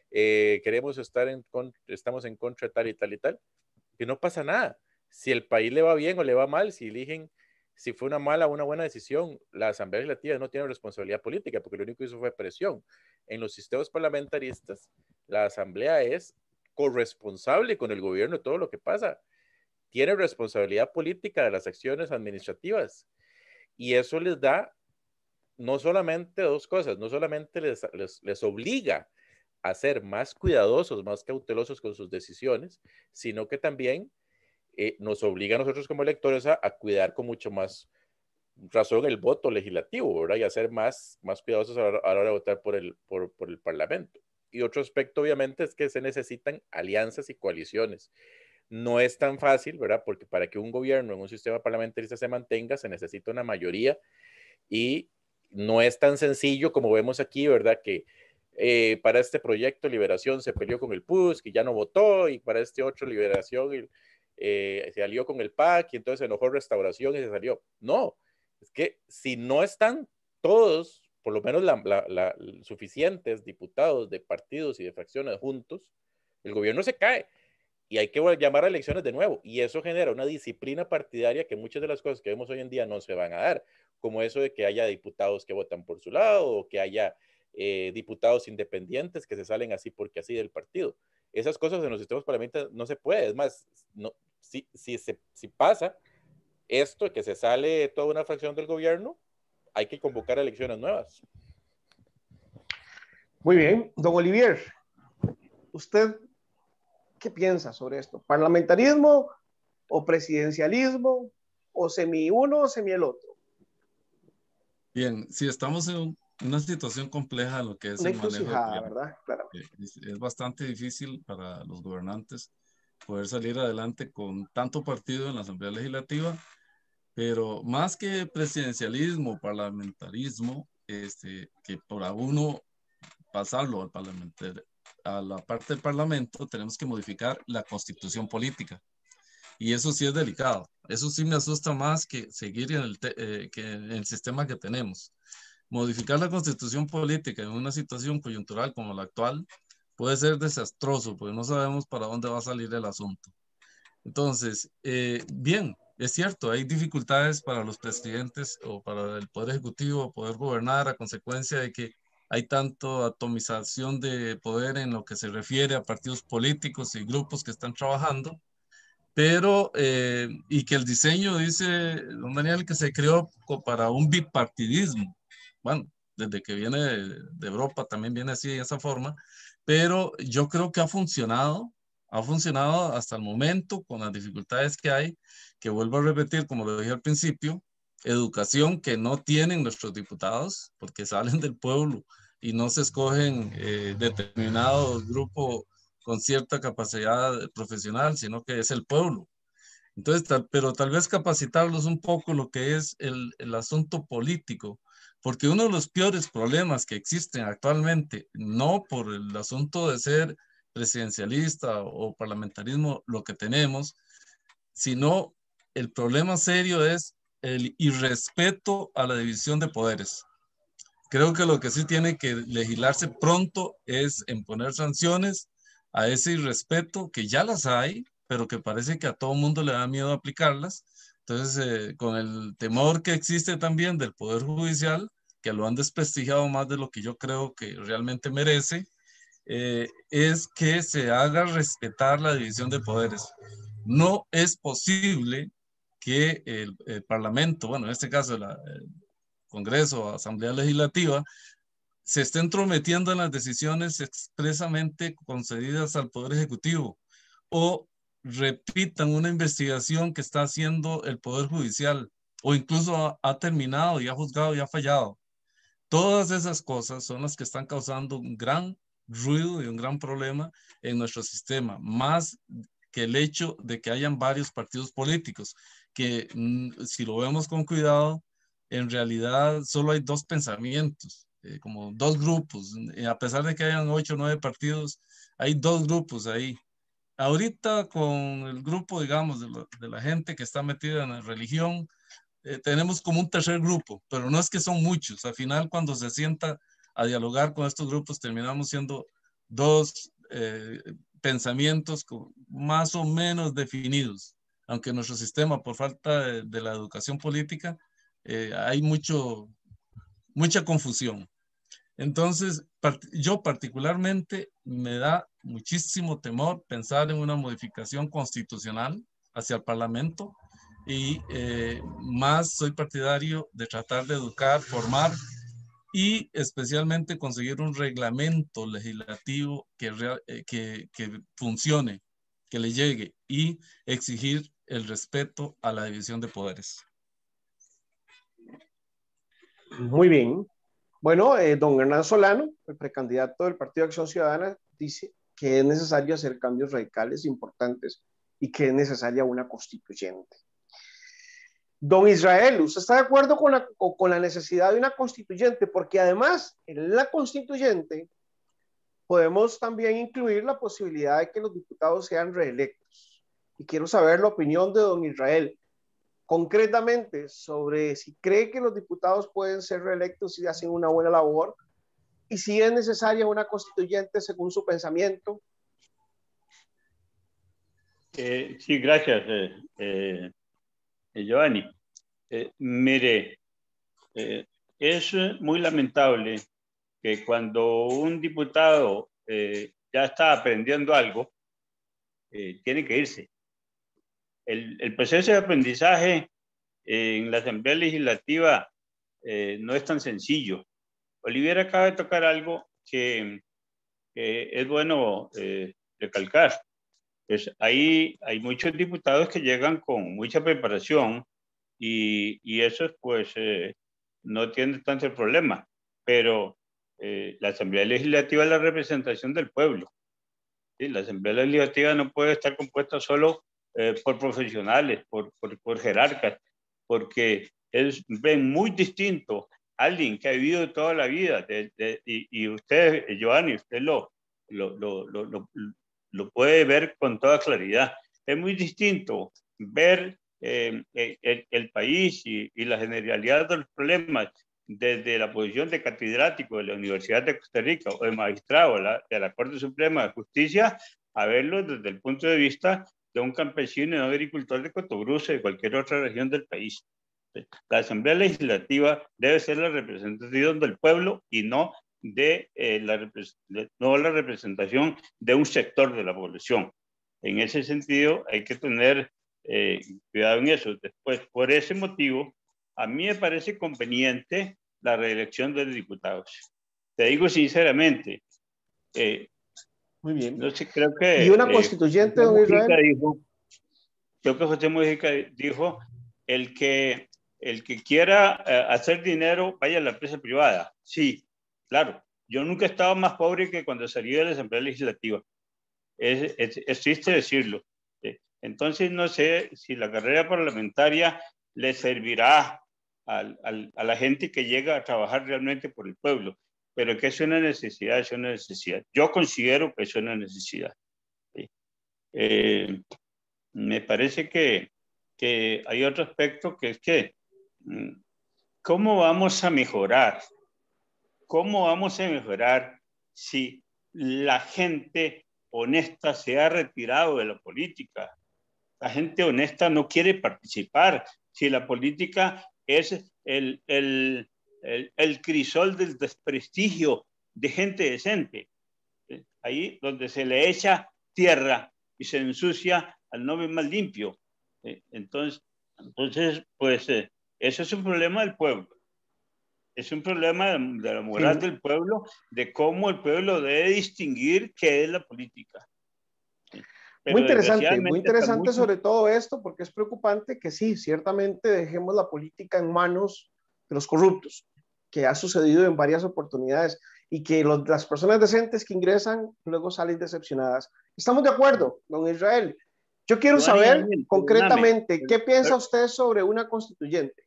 estamos en contra de tal y tal y tal, que no pasa nada. Si el país le va bien o le va mal, si fue una mala o una buena decisión, la Asamblea Legislativa no tiene responsabilidad política, porque lo único que hizo fue presión. En los sistemas parlamentaristas, la Asamblea es corresponsable con el gobierno de todo lo que pasa. Tiene responsabilidad política de las acciones administrativas. Y eso les da no solamente 2 cosas, no solamente les obliga a ser más cuidadosos, más cautelosos con sus decisiones, sino que también nos obliga a nosotros como electores a cuidar con mucho más razón el voto legislativo, ¿verdad? Y a ser más cuidadosos a la hora de votar por el Parlamento. Y otro aspecto, obviamente, es que se necesitan alianzas y coaliciones. No es tan fácil, ¿verdad? Porque para que un gobierno en un sistema parlamentarista se mantenga, se necesita una mayoría y no es tan sencillo como vemos aquí, ¿verdad? Que para este proyecto Liberación se peleó con el PUSC y ya no votó, y para este otro Liberación se alió con el PAC y entonces se enojó Restauración y se salió. No, es que si no están todos, por lo menos suficientes diputados de partidos y de fracciones juntos, el gobierno se cae y hay que llamar a elecciones de nuevo. Y eso genera una disciplina partidaria que muchas de las cosas que vemos hoy en día no se van a dar, como eso de que haya diputados que votan por su lado o que haya diputados independientes que se salen así porque así del partido. Esas cosas en los sistemas parlamentarios no se puede. Es más, si pasa esto, que se sale toda una fracción del gobierno, hay que convocar elecciones nuevas. Muy bien. Don Olivier, ¿usted qué piensa sobre esto? ¿Parlamentarismo o presidencialismo o semi uno o semi el otro? Bien, si estamos en una situación compleja en lo que es una el manejo del gobierno, ¿verdad? Claro. Es bastante difícil para los gobernantes poder salir adelante con tanto partido en la Asamblea Legislativa, pero más que presidencialismo, parlamentarismo, que por a uno pasarlo a la parte del Parlamento, tenemos que modificar la constitución política. Y eso sí es delicado. Eso sí me asusta más que seguir que en el sistema que tenemos. Modificar la constitución política en una situación coyuntural como la actual puede ser desastroso, porque no sabemos para dónde va a salir el asunto. Entonces, bien, es cierto, hay dificultades para los presidentes o para el Poder Ejecutivo poder gobernar a consecuencia de que hay tanto atomización de poder en lo que se refiere a partidos políticos y grupos que están trabajando, pero, y que el diseño, dice don Daniel, que se creó para un bipartidismo. Bueno, desde que viene de Europa también viene así, de esa forma, pero yo creo que ha funcionado hasta el momento con las dificultades que hay, que vuelvo a repetir, como lo dije al principio, educación que no tienen nuestros diputados, porque salen del pueblo y no se escogen determinados grupos con cierta capacidad profesional, sino que es el pueblo. Entonces, pero tal vez capacitarlos un poco lo que es el asunto político, porque uno de los peores problemas que existen actualmente, no por el asunto de ser presidencialista o parlamentarismo lo que tenemos, sino el problema serio es el irrespeto a la división de poderes. Creo que lo que sí tiene que legislarse pronto es en poner sanciones a ese irrespeto, que ya las hay, pero que parece que a todo mundo le da miedo aplicarlas. Entonces, con el temor que existe también del Poder Judicial, que lo han desprestigiado más de lo que yo creo que realmente merece, es que se haga respetar la división de poderes. No es posible que el Parlamento, bueno, en este caso el Congreso o Asamblea Legislativa, se esté entrometiendo en las decisiones expresamente concedidas al Poder Ejecutivo o repitan una investigación que está haciendo el Poder Judicial o incluso ha terminado y ha juzgado y ha fallado. Todas esas cosas son las que están causando un gran ruido y un gran problema en nuestro sistema, más que el hecho de que hayan varios partidos políticos, que si lo vemos con cuidado, en realidad solo hay dos pensamientos, como dos grupos. A pesar de que hayan 8 o 9 partidos, hay dos grupos ahí. Ahorita con el grupo, digamos, de la gente que está metida en la religión, tenemos como un tercer grupo, pero no es que son muchos. Al final, cuando se sienta a dialogar con estos grupos, terminamos siendo dos pensamientos más o menos definidos, aunque en nuestro sistema, por falta de la educación política, hay mucha confusión. Entonces, yo particularmente me da muchísimo temor pensar en una modificación constitucional hacia el Parlamento y más soy partidario de tratar de educar, formar y especialmente conseguir un reglamento legislativo que funcione, que le llegue y exigir el respeto a la división de poderes. Muy bien. Bueno, don Hernán Solano, el precandidato del Partido de Acción Ciudadana, dice que es necesario hacer cambios radicales importantes y que es necesaria una constituyente. Don Israel, ¿usted está de acuerdo con la necesidad de una constituyente? Porque además, en la constituyente podemos también incluir la posibilidad de que los diputados sean reelectos. Y quiero saber la opinión de don Israel, concretamente sobre si cree que los diputados pueden ser reelectos si hacen una buena labor y si es necesaria una constituyente según su pensamiento. Sí, gracias, Giovanni. Mire, es muy lamentable que cuando un diputado ya está aprendiendo algo, tiene que irse. El proceso de aprendizaje en la Asamblea Legislativa no es tan sencillo. Olivier acaba de tocar algo que es bueno recalcar. Pues hay muchos diputados que llegan con mucha preparación y esos pues no tienen tanto el problema, pero la Asamblea Legislativa es la representación del pueblo. ¿Sí? La Asamblea Legislativa no puede estar compuesta solo por profesionales, por jerarcas, porque ven muy distinto a alguien que ha vivido toda la vida, y usted, Giovanni, usted lo puede ver con toda claridad. Es muy distinto ver el país y la generalidad de los problemas desde la posición de catedrático de la Universidad de Costa Rica o de magistrado de la Corte Suprema de Justicia, a verlo desde el punto de vista de un campesino y un agricultor de Cotobruce, de cualquier otra región del país. La Asamblea Legislativa debe ser la representación del pueblo y no la representación de un sector de la población. En ese sentido, hay que tener cuidado en eso. Después, por ese motivo, a mí me parece conveniente la reelección de los diputados. Te digo sinceramente, muy bien. No sé, creo que... ¿Y una constituyente, don Israel? Creo que José Mujica dijo, el que quiera hacer dinero, vaya a la empresa privada. Sí, claro. Yo nunca he estado más pobre que cuando salí de la Asamblea Legislativa. Es triste decirlo. Entonces, no sé si la carrera parlamentaria le servirá a la gente que llega a trabajar realmente por el pueblo, pero que es una necesidad, es una necesidad. Yo considero que es una necesidad. Me parece que hay otro aspecto que es que, ¿cómo vamos a mejorar? ¿Cómo vamos a mejorar si la gente honesta se ha retirado de la política? La gente honesta no quiere participar. Si la política es el crisol del desprestigio de gente decente, ahí donde se le echa tierra y se ensucia al novio más limpio. Entonces, pues, eso es un problema del pueblo. Es un problema de la moral del pueblo, de cómo el pueblo debe distinguir qué es la política. Pero muy interesante sobre todo esto, porque es preocupante que sí, ciertamente dejemos la política en manos de los corruptos, que ha sucedido en varias oportunidades, y que las personas decentes que ingresan luego salen decepcionadas. Estamos de acuerdo, don Israel. Yo quiero saber concretamente, ¿qué piensa usted sobre una constituyente?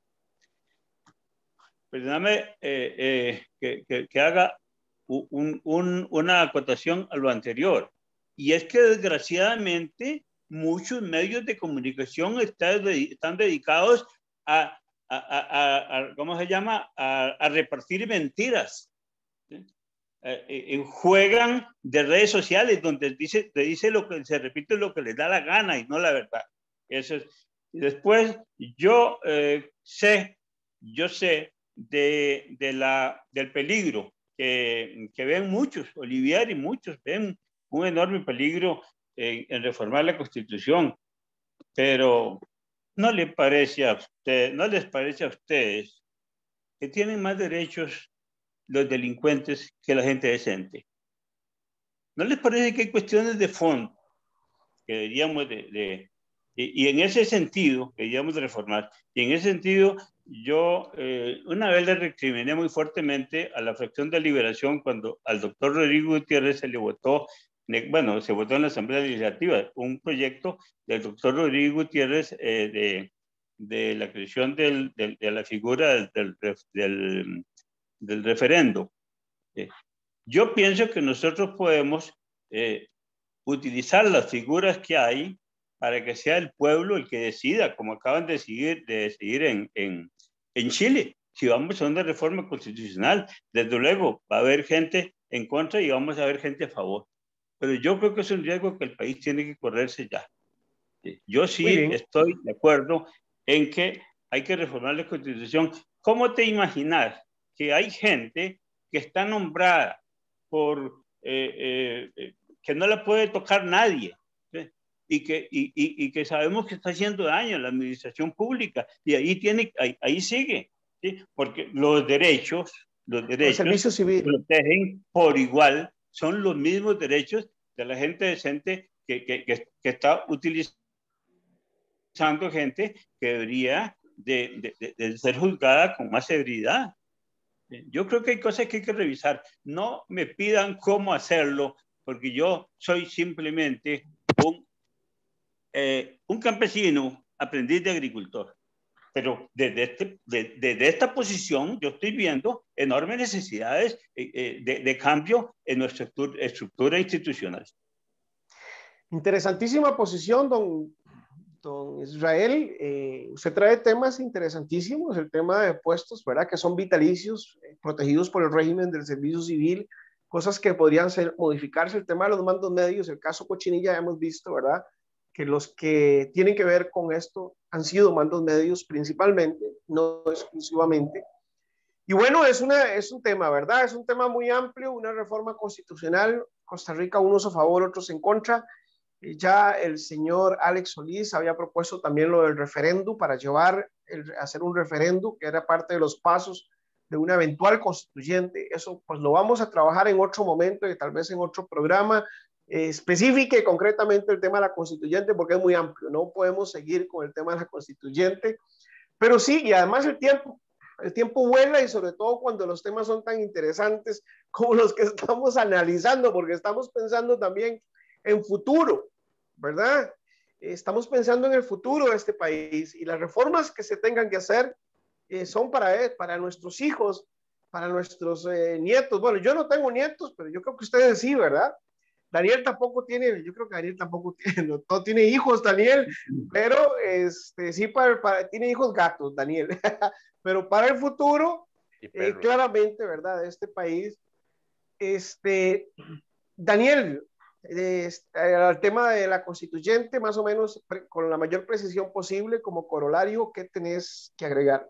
Perdóname que haga una acotación a lo anterior. Y es que desgraciadamente muchos medios de comunicación están dedicados a ¿cómo se llama? A repartir mentiras. Juegan de redes sociales donde se repite lo que les da la gana y no la verdad. Eso es. Y después yo sé del peligro que ven muchos, Olivier y muchos ven un enorme peligro en reformar la Constitución, pero ¿no les parece a ustedes que tienen más derechos los delincuentes que la gente decente? ¿No les parece que hay cuestiones de fondo que deberíamos y en ese sentido deberíamos de reformar? Y en ese sentido, yo una vez le recriminé muy fuertemente a la fracción de Liberación cuando al doctor Rodrigo Gutiérrez se le votó, se votó en la Asamblea Legislativa un proyecto del doctor Rodrigo Gutiérrez de la creación de la figura del referendo. Yo pienso que nosotros podemos utilizar las figuras que hay para que sea el pueblo el que decida, como acaban de decidir en Chile, si vamos a una reforma constitucional. Desde luego va a haber gente en contra y vamos a ver gente a favor, pero yo creo que es un riesgo que el país tiene que correrse ya. Yo sí estoy de acuerdo en que hay que reformar la Constitución. ¿Cómo te imaginas que hay gente que está nombrada por que no la puede tocar nadie, ¿sí? y que sabemos que está haciendo daño a la administración pública, y ahí sigue, ¿sí? Porque los derechos servicio civil protegen por igual, son los mismos derechos de la gente decente que está utilizando gente que debería de ser juzgada con más severidad. Yo creo que hay cosas que hay que revisar. No me pidan cómo hacerlo, porque yo soy simplemente un campesino, aprendiz de agricultor. Pero desde esta posición yo estoy viendo enormes necesidades de cambio en nuestra estructura institucional. Interesantísima posición, don Israel. Usted trae temas interesantísimos, el tema de puestos, ¿verdad? Que son vitalicios, protegidos por el régimen del servicio civil, cosas que podrían modificarse, el tema de los mandos medios, el caso Cochinilla, hemos visto, ¿verdad? Que los que tienen que ver con esto han sido mandos medios principalmente, no exclusivamente. Y bueno, es un tema, ¿verdad? Es un tema muy amplio, una reforma constitucional, Costa Rica, unos a favor, otros en contra. Ya el señor Alex Solís había propuesto también lo del referéndum para hacer un referéndum, que era parte de los pasos de una eventual constituyente. Eso pues lo vamos a trabajar en otro momento y tal vez en otro programa. Especifique concretamente el tema de la constituyente porque es muy amplio, no podemos seguir con el tema de la constituyente, pero sí, y además el tiempo vuela y sobre todo cuando los temas son tan interesantes como los que estamos analizando, porque estamos pensando también en futuro, ¿verdad? Estamos pensando en el futuro de este país y las reformas que se tengan que hacer son para nuestros hijos, para nuestros nietos. Bueno, yo no tengo nietos, pero yo creo que ustedes sí, ¿verdad? Daniel tampoco tiene, yo creo que Daniel tampoco tiene, no tiene hijos, Daniel, pero sí tiene hijos gatos, Daniel. Pero para el futuro, claramente, ¿verdad? De este país, Daniel, al tema de la constituyente, más o menos con la mayor precisión posible, como corolario, ¿qué tenés que agregar?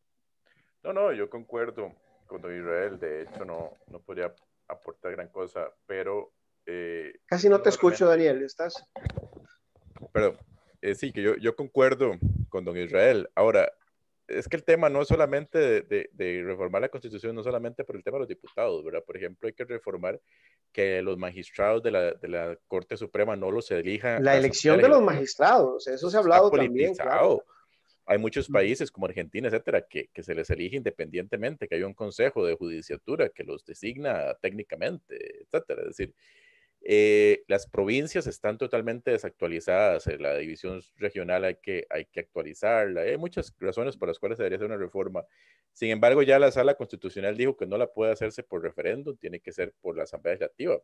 No, yo concuerdo con don Israel, de hecho no podría aportar gran cosa, pero... Casi no te escucho, Daniel, ¿estás? Perdón, sí, que yo concuerdo con don Israel. Ahora, es que el tema no es solamente de reformar la Constitución, no solamente por el tema de los diputados, ¿verdad? Por ejemplo, hay que reformar que los magistrados de la Corte Suprema no los elija la elección de los magistrados, eso se ha hablado también, claro. Hay muchos países como Argentina, etcétera, que se les elige independientemente, que hay un consejo de judiciatura que los designa técnicamente, etcétera. Es decir, las provincias están totalmente desactualizadas, la división regional hay que actualizarla, hay muchas razones por las cuales se debería hacer una reforma. Sin embargo, ya la Sala Constitucional dijo que no la puede hacerse por referéndum, tiene que ser por la Asamblea Legislativa.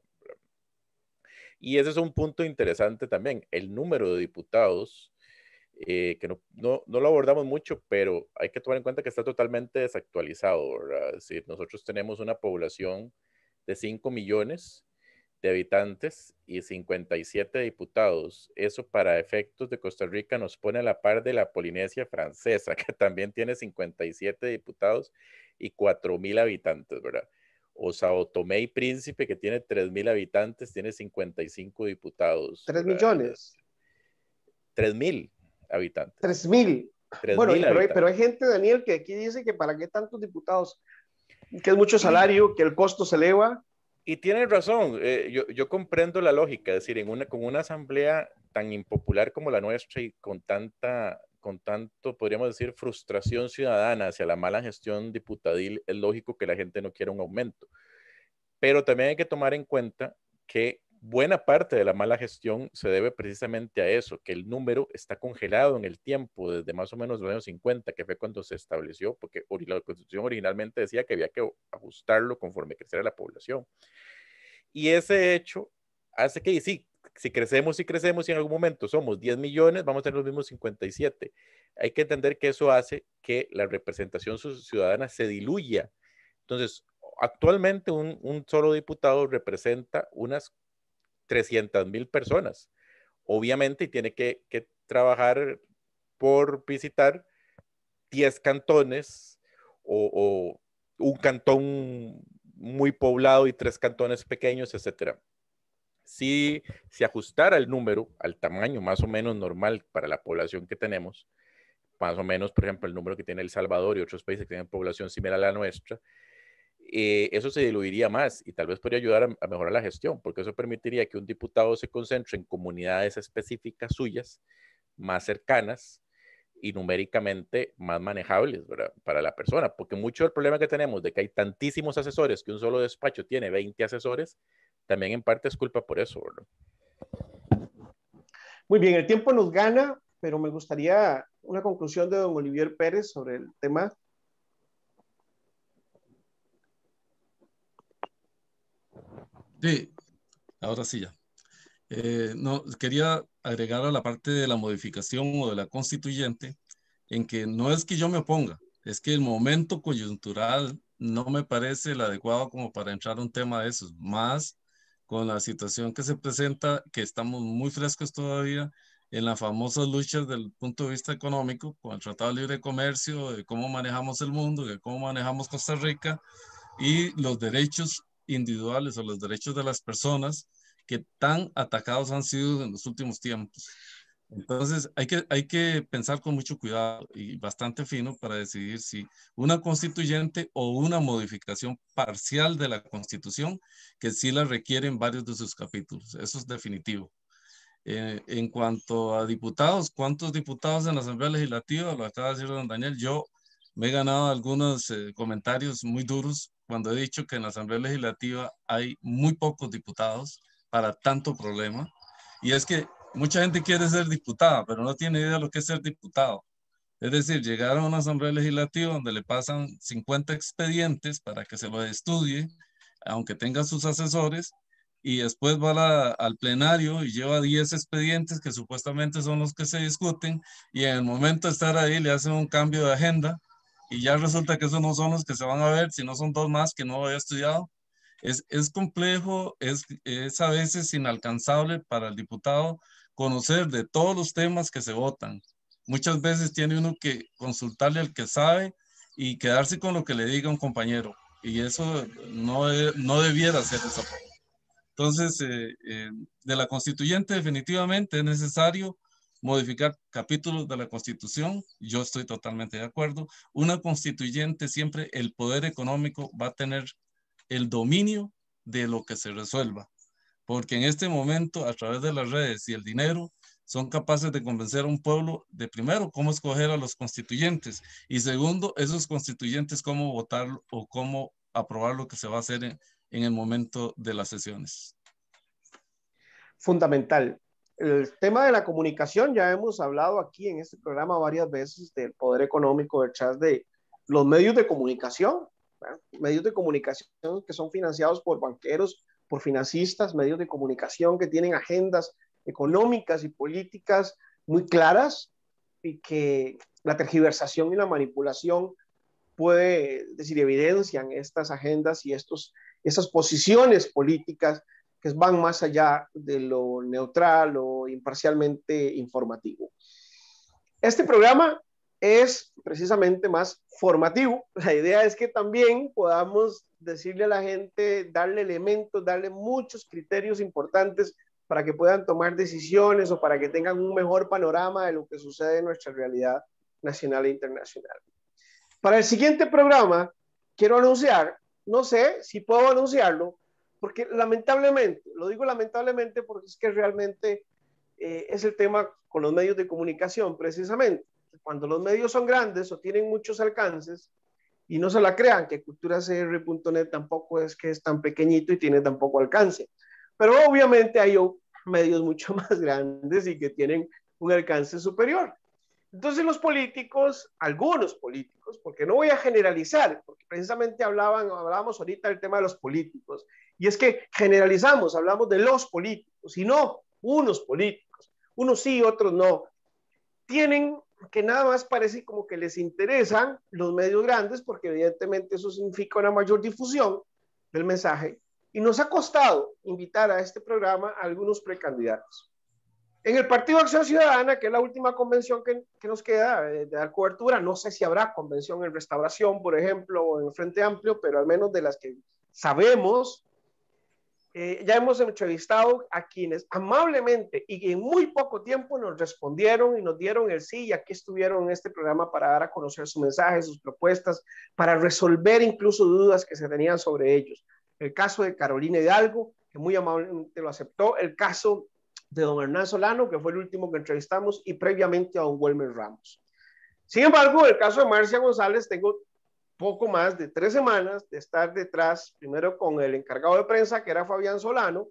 Y ese es un punto interesante también, el número de diputados, que no lo abordamos mucho, pero hay que tomar en cuenta que está totalmente desactualizado, ¿verdad? Es decir, nosotros tenemos una población de 5 millones de habitantes y 57 diputados. Eso para efectos de Costa Rica nos pone a la par de la Polinesia Francesa, que también tiene 57 diputados y 4,000 habitantes, ¿verdad? O Sao Tomé y Príncipe, que tiene 3,000 habitantes, tiene 55 diputados. 3 millones. 3,000 habitantes. 3,000. Bueno, pero hay gente, Daniel, que aquí dice que para qué tantos diputados, que es mucho salario, que el costo se eleva. Y tienen razón, yo comprendo la lógica, es decir, con una asamblea tan impopular como la nuestra y con tanto, podríamos decir, frustración ciudadana hacia la mala gestión diputadil, es lógico que la gente no quiera un aumento. Pero también hay que tomar en cuenta que buena parte de la mala gestión se debe precisamente a eso, que el número está congelado en el tiempo, desde más o menos los años 50, que fue cuando se estableció, porque la Constitución originalmente decía que había que ajustarlo conforme creciera la población. Y ese hecho hace que, sí, si crecemos y en algún momento somos 10 millones, vamos a tener los mismos 57. Hay que entender que eso hace que la representación ciudadana se diluya. Entonces, actualmente un solo diputado representa unas 300,000 personas. Obviamente tiene que trabajar por visitar 10 cantones o un cantón muy poblado y 3 cantones pequeños, etcétera. Si se ajustara el número al tamaño más o menos normal para la población que tenemos, más o menos, por ejemplo, el número que tiene El Salvador y otros países que tienen población similar a la nuestra, eso se diluiría más y tal vez podría ayudar a mejorar la gestión, porque eso permitiría que un diputado se concentre en comunidades específicas suyas, más cercanas y numéricamente más manejables, ¿verdad?, para la persona, porque mucho del problema que tenemos de que hay tantísimos asesores, que un solo despacho tiene 20 asesores, también en parte es culpa por eso, ¿verdad? Muy bien, el tiempo nos gana, pero me gustaría una conclusión de don Olivier Pérez sobre el tema. Sí, ahora sí ya. No, quería agregar a la parte de la modificación o de la constituyente, en que no es que yo me oponga, es que el momento coyuntural no me parece el adecuado como para entrar a un tema de esos, más con la situación que se presenta, que estamos muy frescos todavía en las famosas luchas del punto de vista económico, con el Tratado de Libre Comercio, de cómo manejamos el mundo, de cómo manejamos Costa Rica y los derechos individuales o los derechos de las personas que tan atacados han sido en los últimos tiempos. Entonces hay que pensar con mucho cuidado y bastante fino para decidir si una constituyente o una modificación parcial de la Constitución, que sí la requieren varios de sus capítulos. Eso es definitivo. En cuanto a diputados, ¿cuántos diputados en la Asamblea Legislativa? Lo acaba de decir don Daniel. Yo me he ganado algunos comentarios muy duros cuando he dicho que en la Asamblea Legislativa hay muy pocos diputados para tanto problema. Y es que mucha gente quiere ser diputada, pero no tiene idea de lo que es ser diputado. Es decir, llegar a una Asamblea Legislativa donde le pasan 50 expedientes para que se lo estudie, aunque tenga sus asesores, y después va al plenario y lleva 10 expedientes que supuestamente son los que se discuten, y en el momento de estar ahí le hacen un cambio de agenda y ya resulta que esos no son los que se van a ver, sino son dos más que no había estudiado. Es complejo, es a veces inalcanzable para el diputado conocer de todos los temas que se votan. Muchas veces tiene uno que consultarle al que sabe y quedarse con lo que le diga un compañero. Y eso no debiera ser esa forma. Entonces, de la constituyente definitivamente es necesario modificar capítulos de la Constitución. Yo estoy totalmente de acuerdo. Una constituyente siempre el poder económico va a tener el dominio de lo que se resuelva, porque en este momento a través de las redes y el dinero son capaces de convencer a un pueblo de primero cómo escoger a los constituyentes y segundo esos constituyentes cómo votar o cómo aprobar lo que se va a hacer en el momento de las sesiones. Fundamental. El tema de la comunicación, ya hemos hablado aquí en este programa varias veces del poder económico detrás de los medios de comunicación, ¿verdad? Medios de comunicación que son financiados por banqueros, por financistas, medios de comunicación que tienen agendas económicas y políticas muy claras y que la tergiversación y la manipulación puede decir, evidencian estas agendas y estas posiciones políticas que van más allá de lo neutral o imparcialmente informativo. Este programa es precisamente más formativo. La idea es que también podamos decirle a la gente, darle elementos, darle muchos criterios importantes para que puedan tomar decisiones o para que tengan un mejor panorama de lo que sucede en nuestra realidad nacional e internacional. Para el siguiente programa, quiero anunciar, no sé si puedo anunciarlo, porque lamentablemente, lo digo lamentablemente porque es que realmente es el tema con los medios de comunicación, precisamente. Cuando los medios son grandes o tienen muchos alcances, y no se la crean, que culturacr.net tampoco es que es tan pequeñito y tiene tan poco alcance. Pero obviamente hay medios mucho más grandes y que tienen un alcance superior. Entonces los políticos, algunos políticos, porque no voy a generalizar, porque precisamente hablábamos ahorita del tema de los políticos, y es que generalizamos, hablamos de los políticos, y no unos políticos, unos sí, otros no. Tienen que nada más parece como que les interesan los medios grandes, porque evidentemente eso significa una mayor difusión del mensaje, y nos ha costado invitar a este programa a algunos precandidatos. En el Partido Acción Ciudadana, que es la última convención que nos queda de dar cobertura, no sé si habrá convención en Restauración, por ejemplo, o en Frente Amplio, pero al menos de las que sabemos, ya hemos entrevistado a quienes amablemente y en muy poco tiempo nos respondieron y nos dieron el sí, y aquí estuvieron en este programa para dar a conocer su mensaje, sus propuestas, para resolver incluso dudas que se tenían sobre ellos. El caso de Carolina Hidalgo, que muy amablemente lo aceptó, el caso de don Hernán Solano, que fue el último que entrevistamos, y previamente a don Wilmer Ramos. Sin embargo, el caso de Marcia González, tengo poco más de 3 semanas de estar detrás, primero con el encargado de prensa, que era Fabián Solano.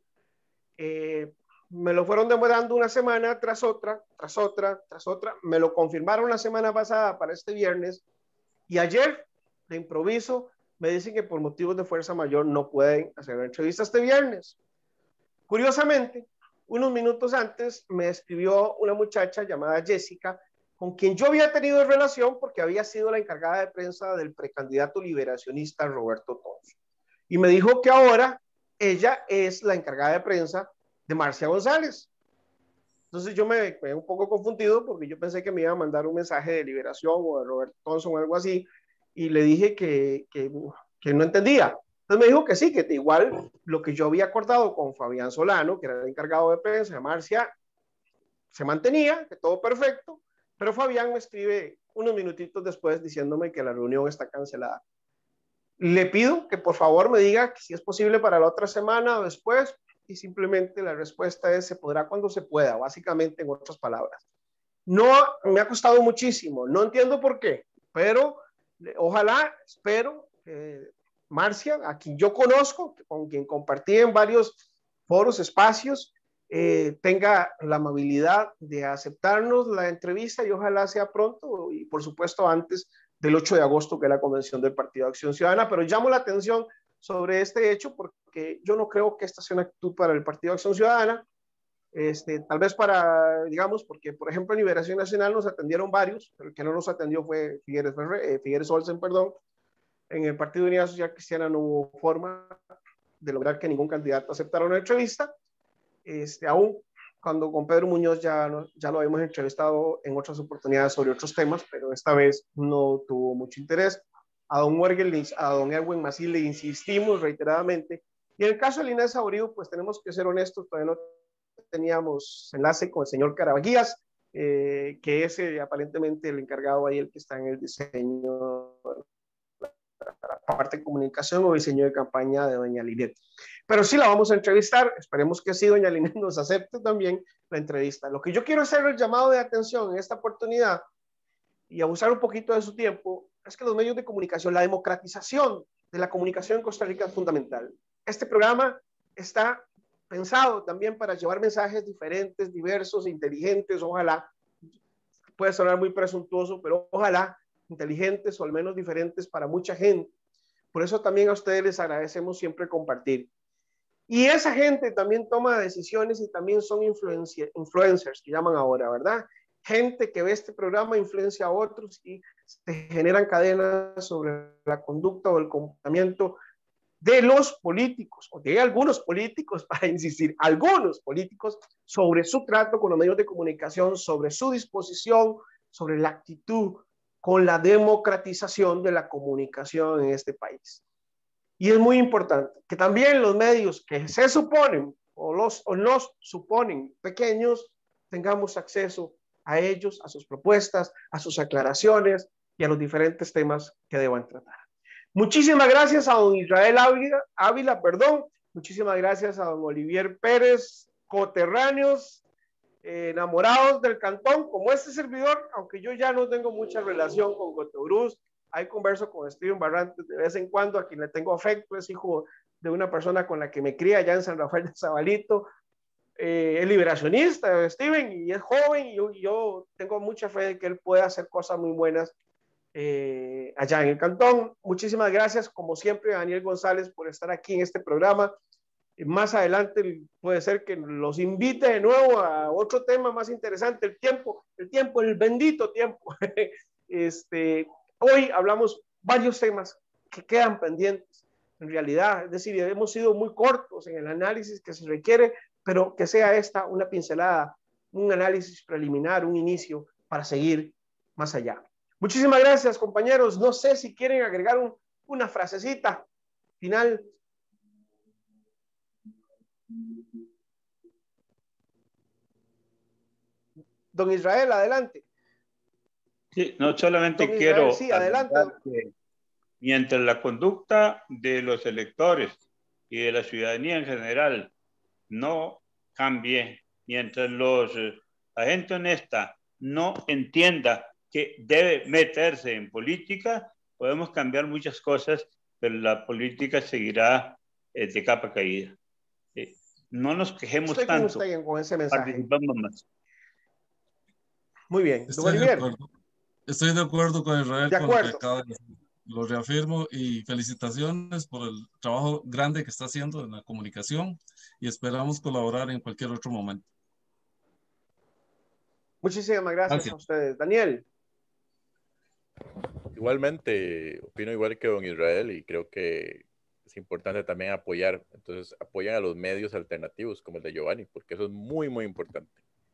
Me lo fueron demorando una semana tras otra, tras otra, tras otra. Me lo confirmaron la semana pasada para este viernes, y ayer, de improviso, me dicen que por motivos de fuerza mayor no pueden hacer la entrevista este viernes. Curiosamente, unos minutos antes me escribió una muchacha llamada Jessica, con quien yo había tenido relación porque había sido la encargada de prensa del precandidato liberacionista Roberto Tonso. Y me dijo que ahora ella es la encargada de prensa de Marcia González. Entonces yo me quedé un poco confundido porque yo pensé que me iba a mandar un mensaje de liberación o de Roberto Tonso o algo así, y le dije que no entendía. Entonces me dijo que sí, que igual lo que yo había acordado con Fabián Solano, que era el encargado de prensa de Marcia, se mantenía, que todo perfecto, pero Fabián me escribe unos minutitos después diciéndome que la reunión está cancelada. Le pido que por favor me diga si es posible para la otra semana o después, y simplemente la respuesta es: se podrá cuando se pueda, básicamente, en otras palabras. No, me ha costado muchísimo, no entiendo por qué, pero ojalá, espero que Marcia, a quien yo conozco, con quien compartí en varios foros, espacios, tenga la amabilidad de aceptarnos la entrevista, y ojalá sea pronto, y por supuesto antes del 8 de agosto, que es la convención del Partido de Acción Ciudadana. Pero llamo la atención sobre este hecho porque yo no creo que esta sea una actitud para el Partido de Acción Ciudadana. Tal vez para, digamos, porque por ejemplo en Liberación Nacional nos atendieron varios, pero el que no nos atendió fue Figueres Olsen, perdón. En el Partido de Unidad Social Cristiana no hubo forma de lograr que ningún candidato aceptara una entrevista. Aún cuando con Pedro Muñoz ya lo habíamos entrevistado en otras oportunidades sobre otros temas, pero esta vez no tuvo mucho interés. A don Erwin Masí le insistimos reiteradamente. Y en el caso de Inés Saborío, pues tenemos que ser honestos, todavía no teníamos enlace con el señor Carabaguías, que es aparentemente el encargado ahí, el que está en el diseño, la parte de comunicación o diseño de campaña de doña Linet. Pero sí la vamos a entrevistar, esperemos que sí doña Linet nos acepte también la entrevista. Lo que yo quiero hacer el llamado de atención en esta oportunidad y abusar un poquito de su tiempo es que los medios de comunicación, la democratización de la comunicación en Costa Rica es fundamental. Este programa está pensado también para llevar mensajes diferentes, diversos, inteligentes, ojalá, puede sonar muy presuntuoso, pero ojalá inteligentes o al menos diferentes para mucha gente. Por eso también a ustedes les agradecemos siempre compartir. Y esa gente también toma decisiones y también son influencers, que llaman ahora, ¿verdad? Gente que ve este programa influencia a otros y se generan cadenas sobre la conducta o el comportamiento de los políticos, o de algunos políticos, para insistir, algunos políticos, sobre su trato con los medios de comunicación, sobre su disposición, sobre la actitud con la democratización de la comunicación en este país. Y es muy importante que también los medios que se suponen o nos suponen pequeños, tengamos acceso a ellos, a sus propuestas, a sus aclaraciones y a los diferentes temas que deban tratar. Muchísimas gracias a don Israel Ávila, muchísimas gracias a don Olivier Pérez, coterráneos, enamorados del cantón, como este servidor, aunque yo ya no tengo mucha relación con Cotobruz. Ahí converso con Steven Barrantes de vez en cuando, a quien le tengo afecto, es hijo de una persona con la que me cría allá en San Rafael de Zabalito. Es liberacionista, Steven, y es joven, y yo tengo mucha fe de que él pueda hacer cosas muy buenas allá en el cantón. Muchísimas gracias, como siempre, a Daniel González por estar aquí en este programa. Más adelante puede ser que los invite de nuevo a otro tema más interesante, el bendito tiempo. Hoy hablamos varios temas que quedan pendientes, en realidad, es decir, hemos sido muy cortos en el análisis que se requiere, pero que sea esta una pincelada, un análisis preliminar, un inicio para seguir más allá. Muchísimas gracias, compañeros. No sé si quieren agregar una frasecita final. Don Israel, adelante. Sí, no solamente don quiero Israel, sí, adelante. Que mientras la conducta de los electores y de la ciudadanía en general no cambie, mientras la gente honesta no entienda que debe meterse en política, podemos cambiar muchas cosas, pero la política seguirá de capa caída. No nos quejemos Estoy tanto. Con usted con ese mensaje. Participamos más. Muy bien. Estoy de acuerdo con Israel. De acuerdo. Con lo que acaba de decir. Lo reafirmo y felicitaciones por el trabajo grande que está haciendo en la comunicación y esperamos colaborar en cualquier otro momento. Muchísimas gracias a ustedes. Daniel. Igualmente, opino igual que don Israel y creo que es importante también apoyar. Entonces, apoyan a los medios alternativos como el de Giovanni, porque eso es muy, muy importante.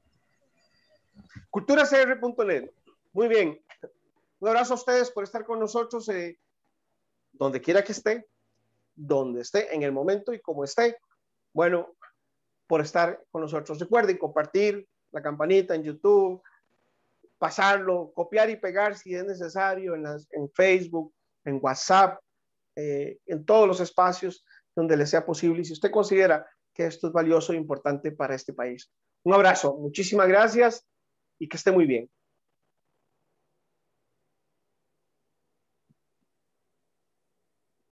culturacr.net. Muy bien. Un abrazo a ustedes por estar con nosotros donde quiera que esté, donde esté, en el momento y como esté. Bueno, por estar con nosotros. Recuerden compartir, la campanita en YouTube, pasarlo, copiar y pegar si es necesario en Facebook, en WhatsApp, en todos los espacios donde le sea posible y si usted considera que esto es valioso e importante para este país. Un abrazo, muchísimas gracias y que esté muy bien.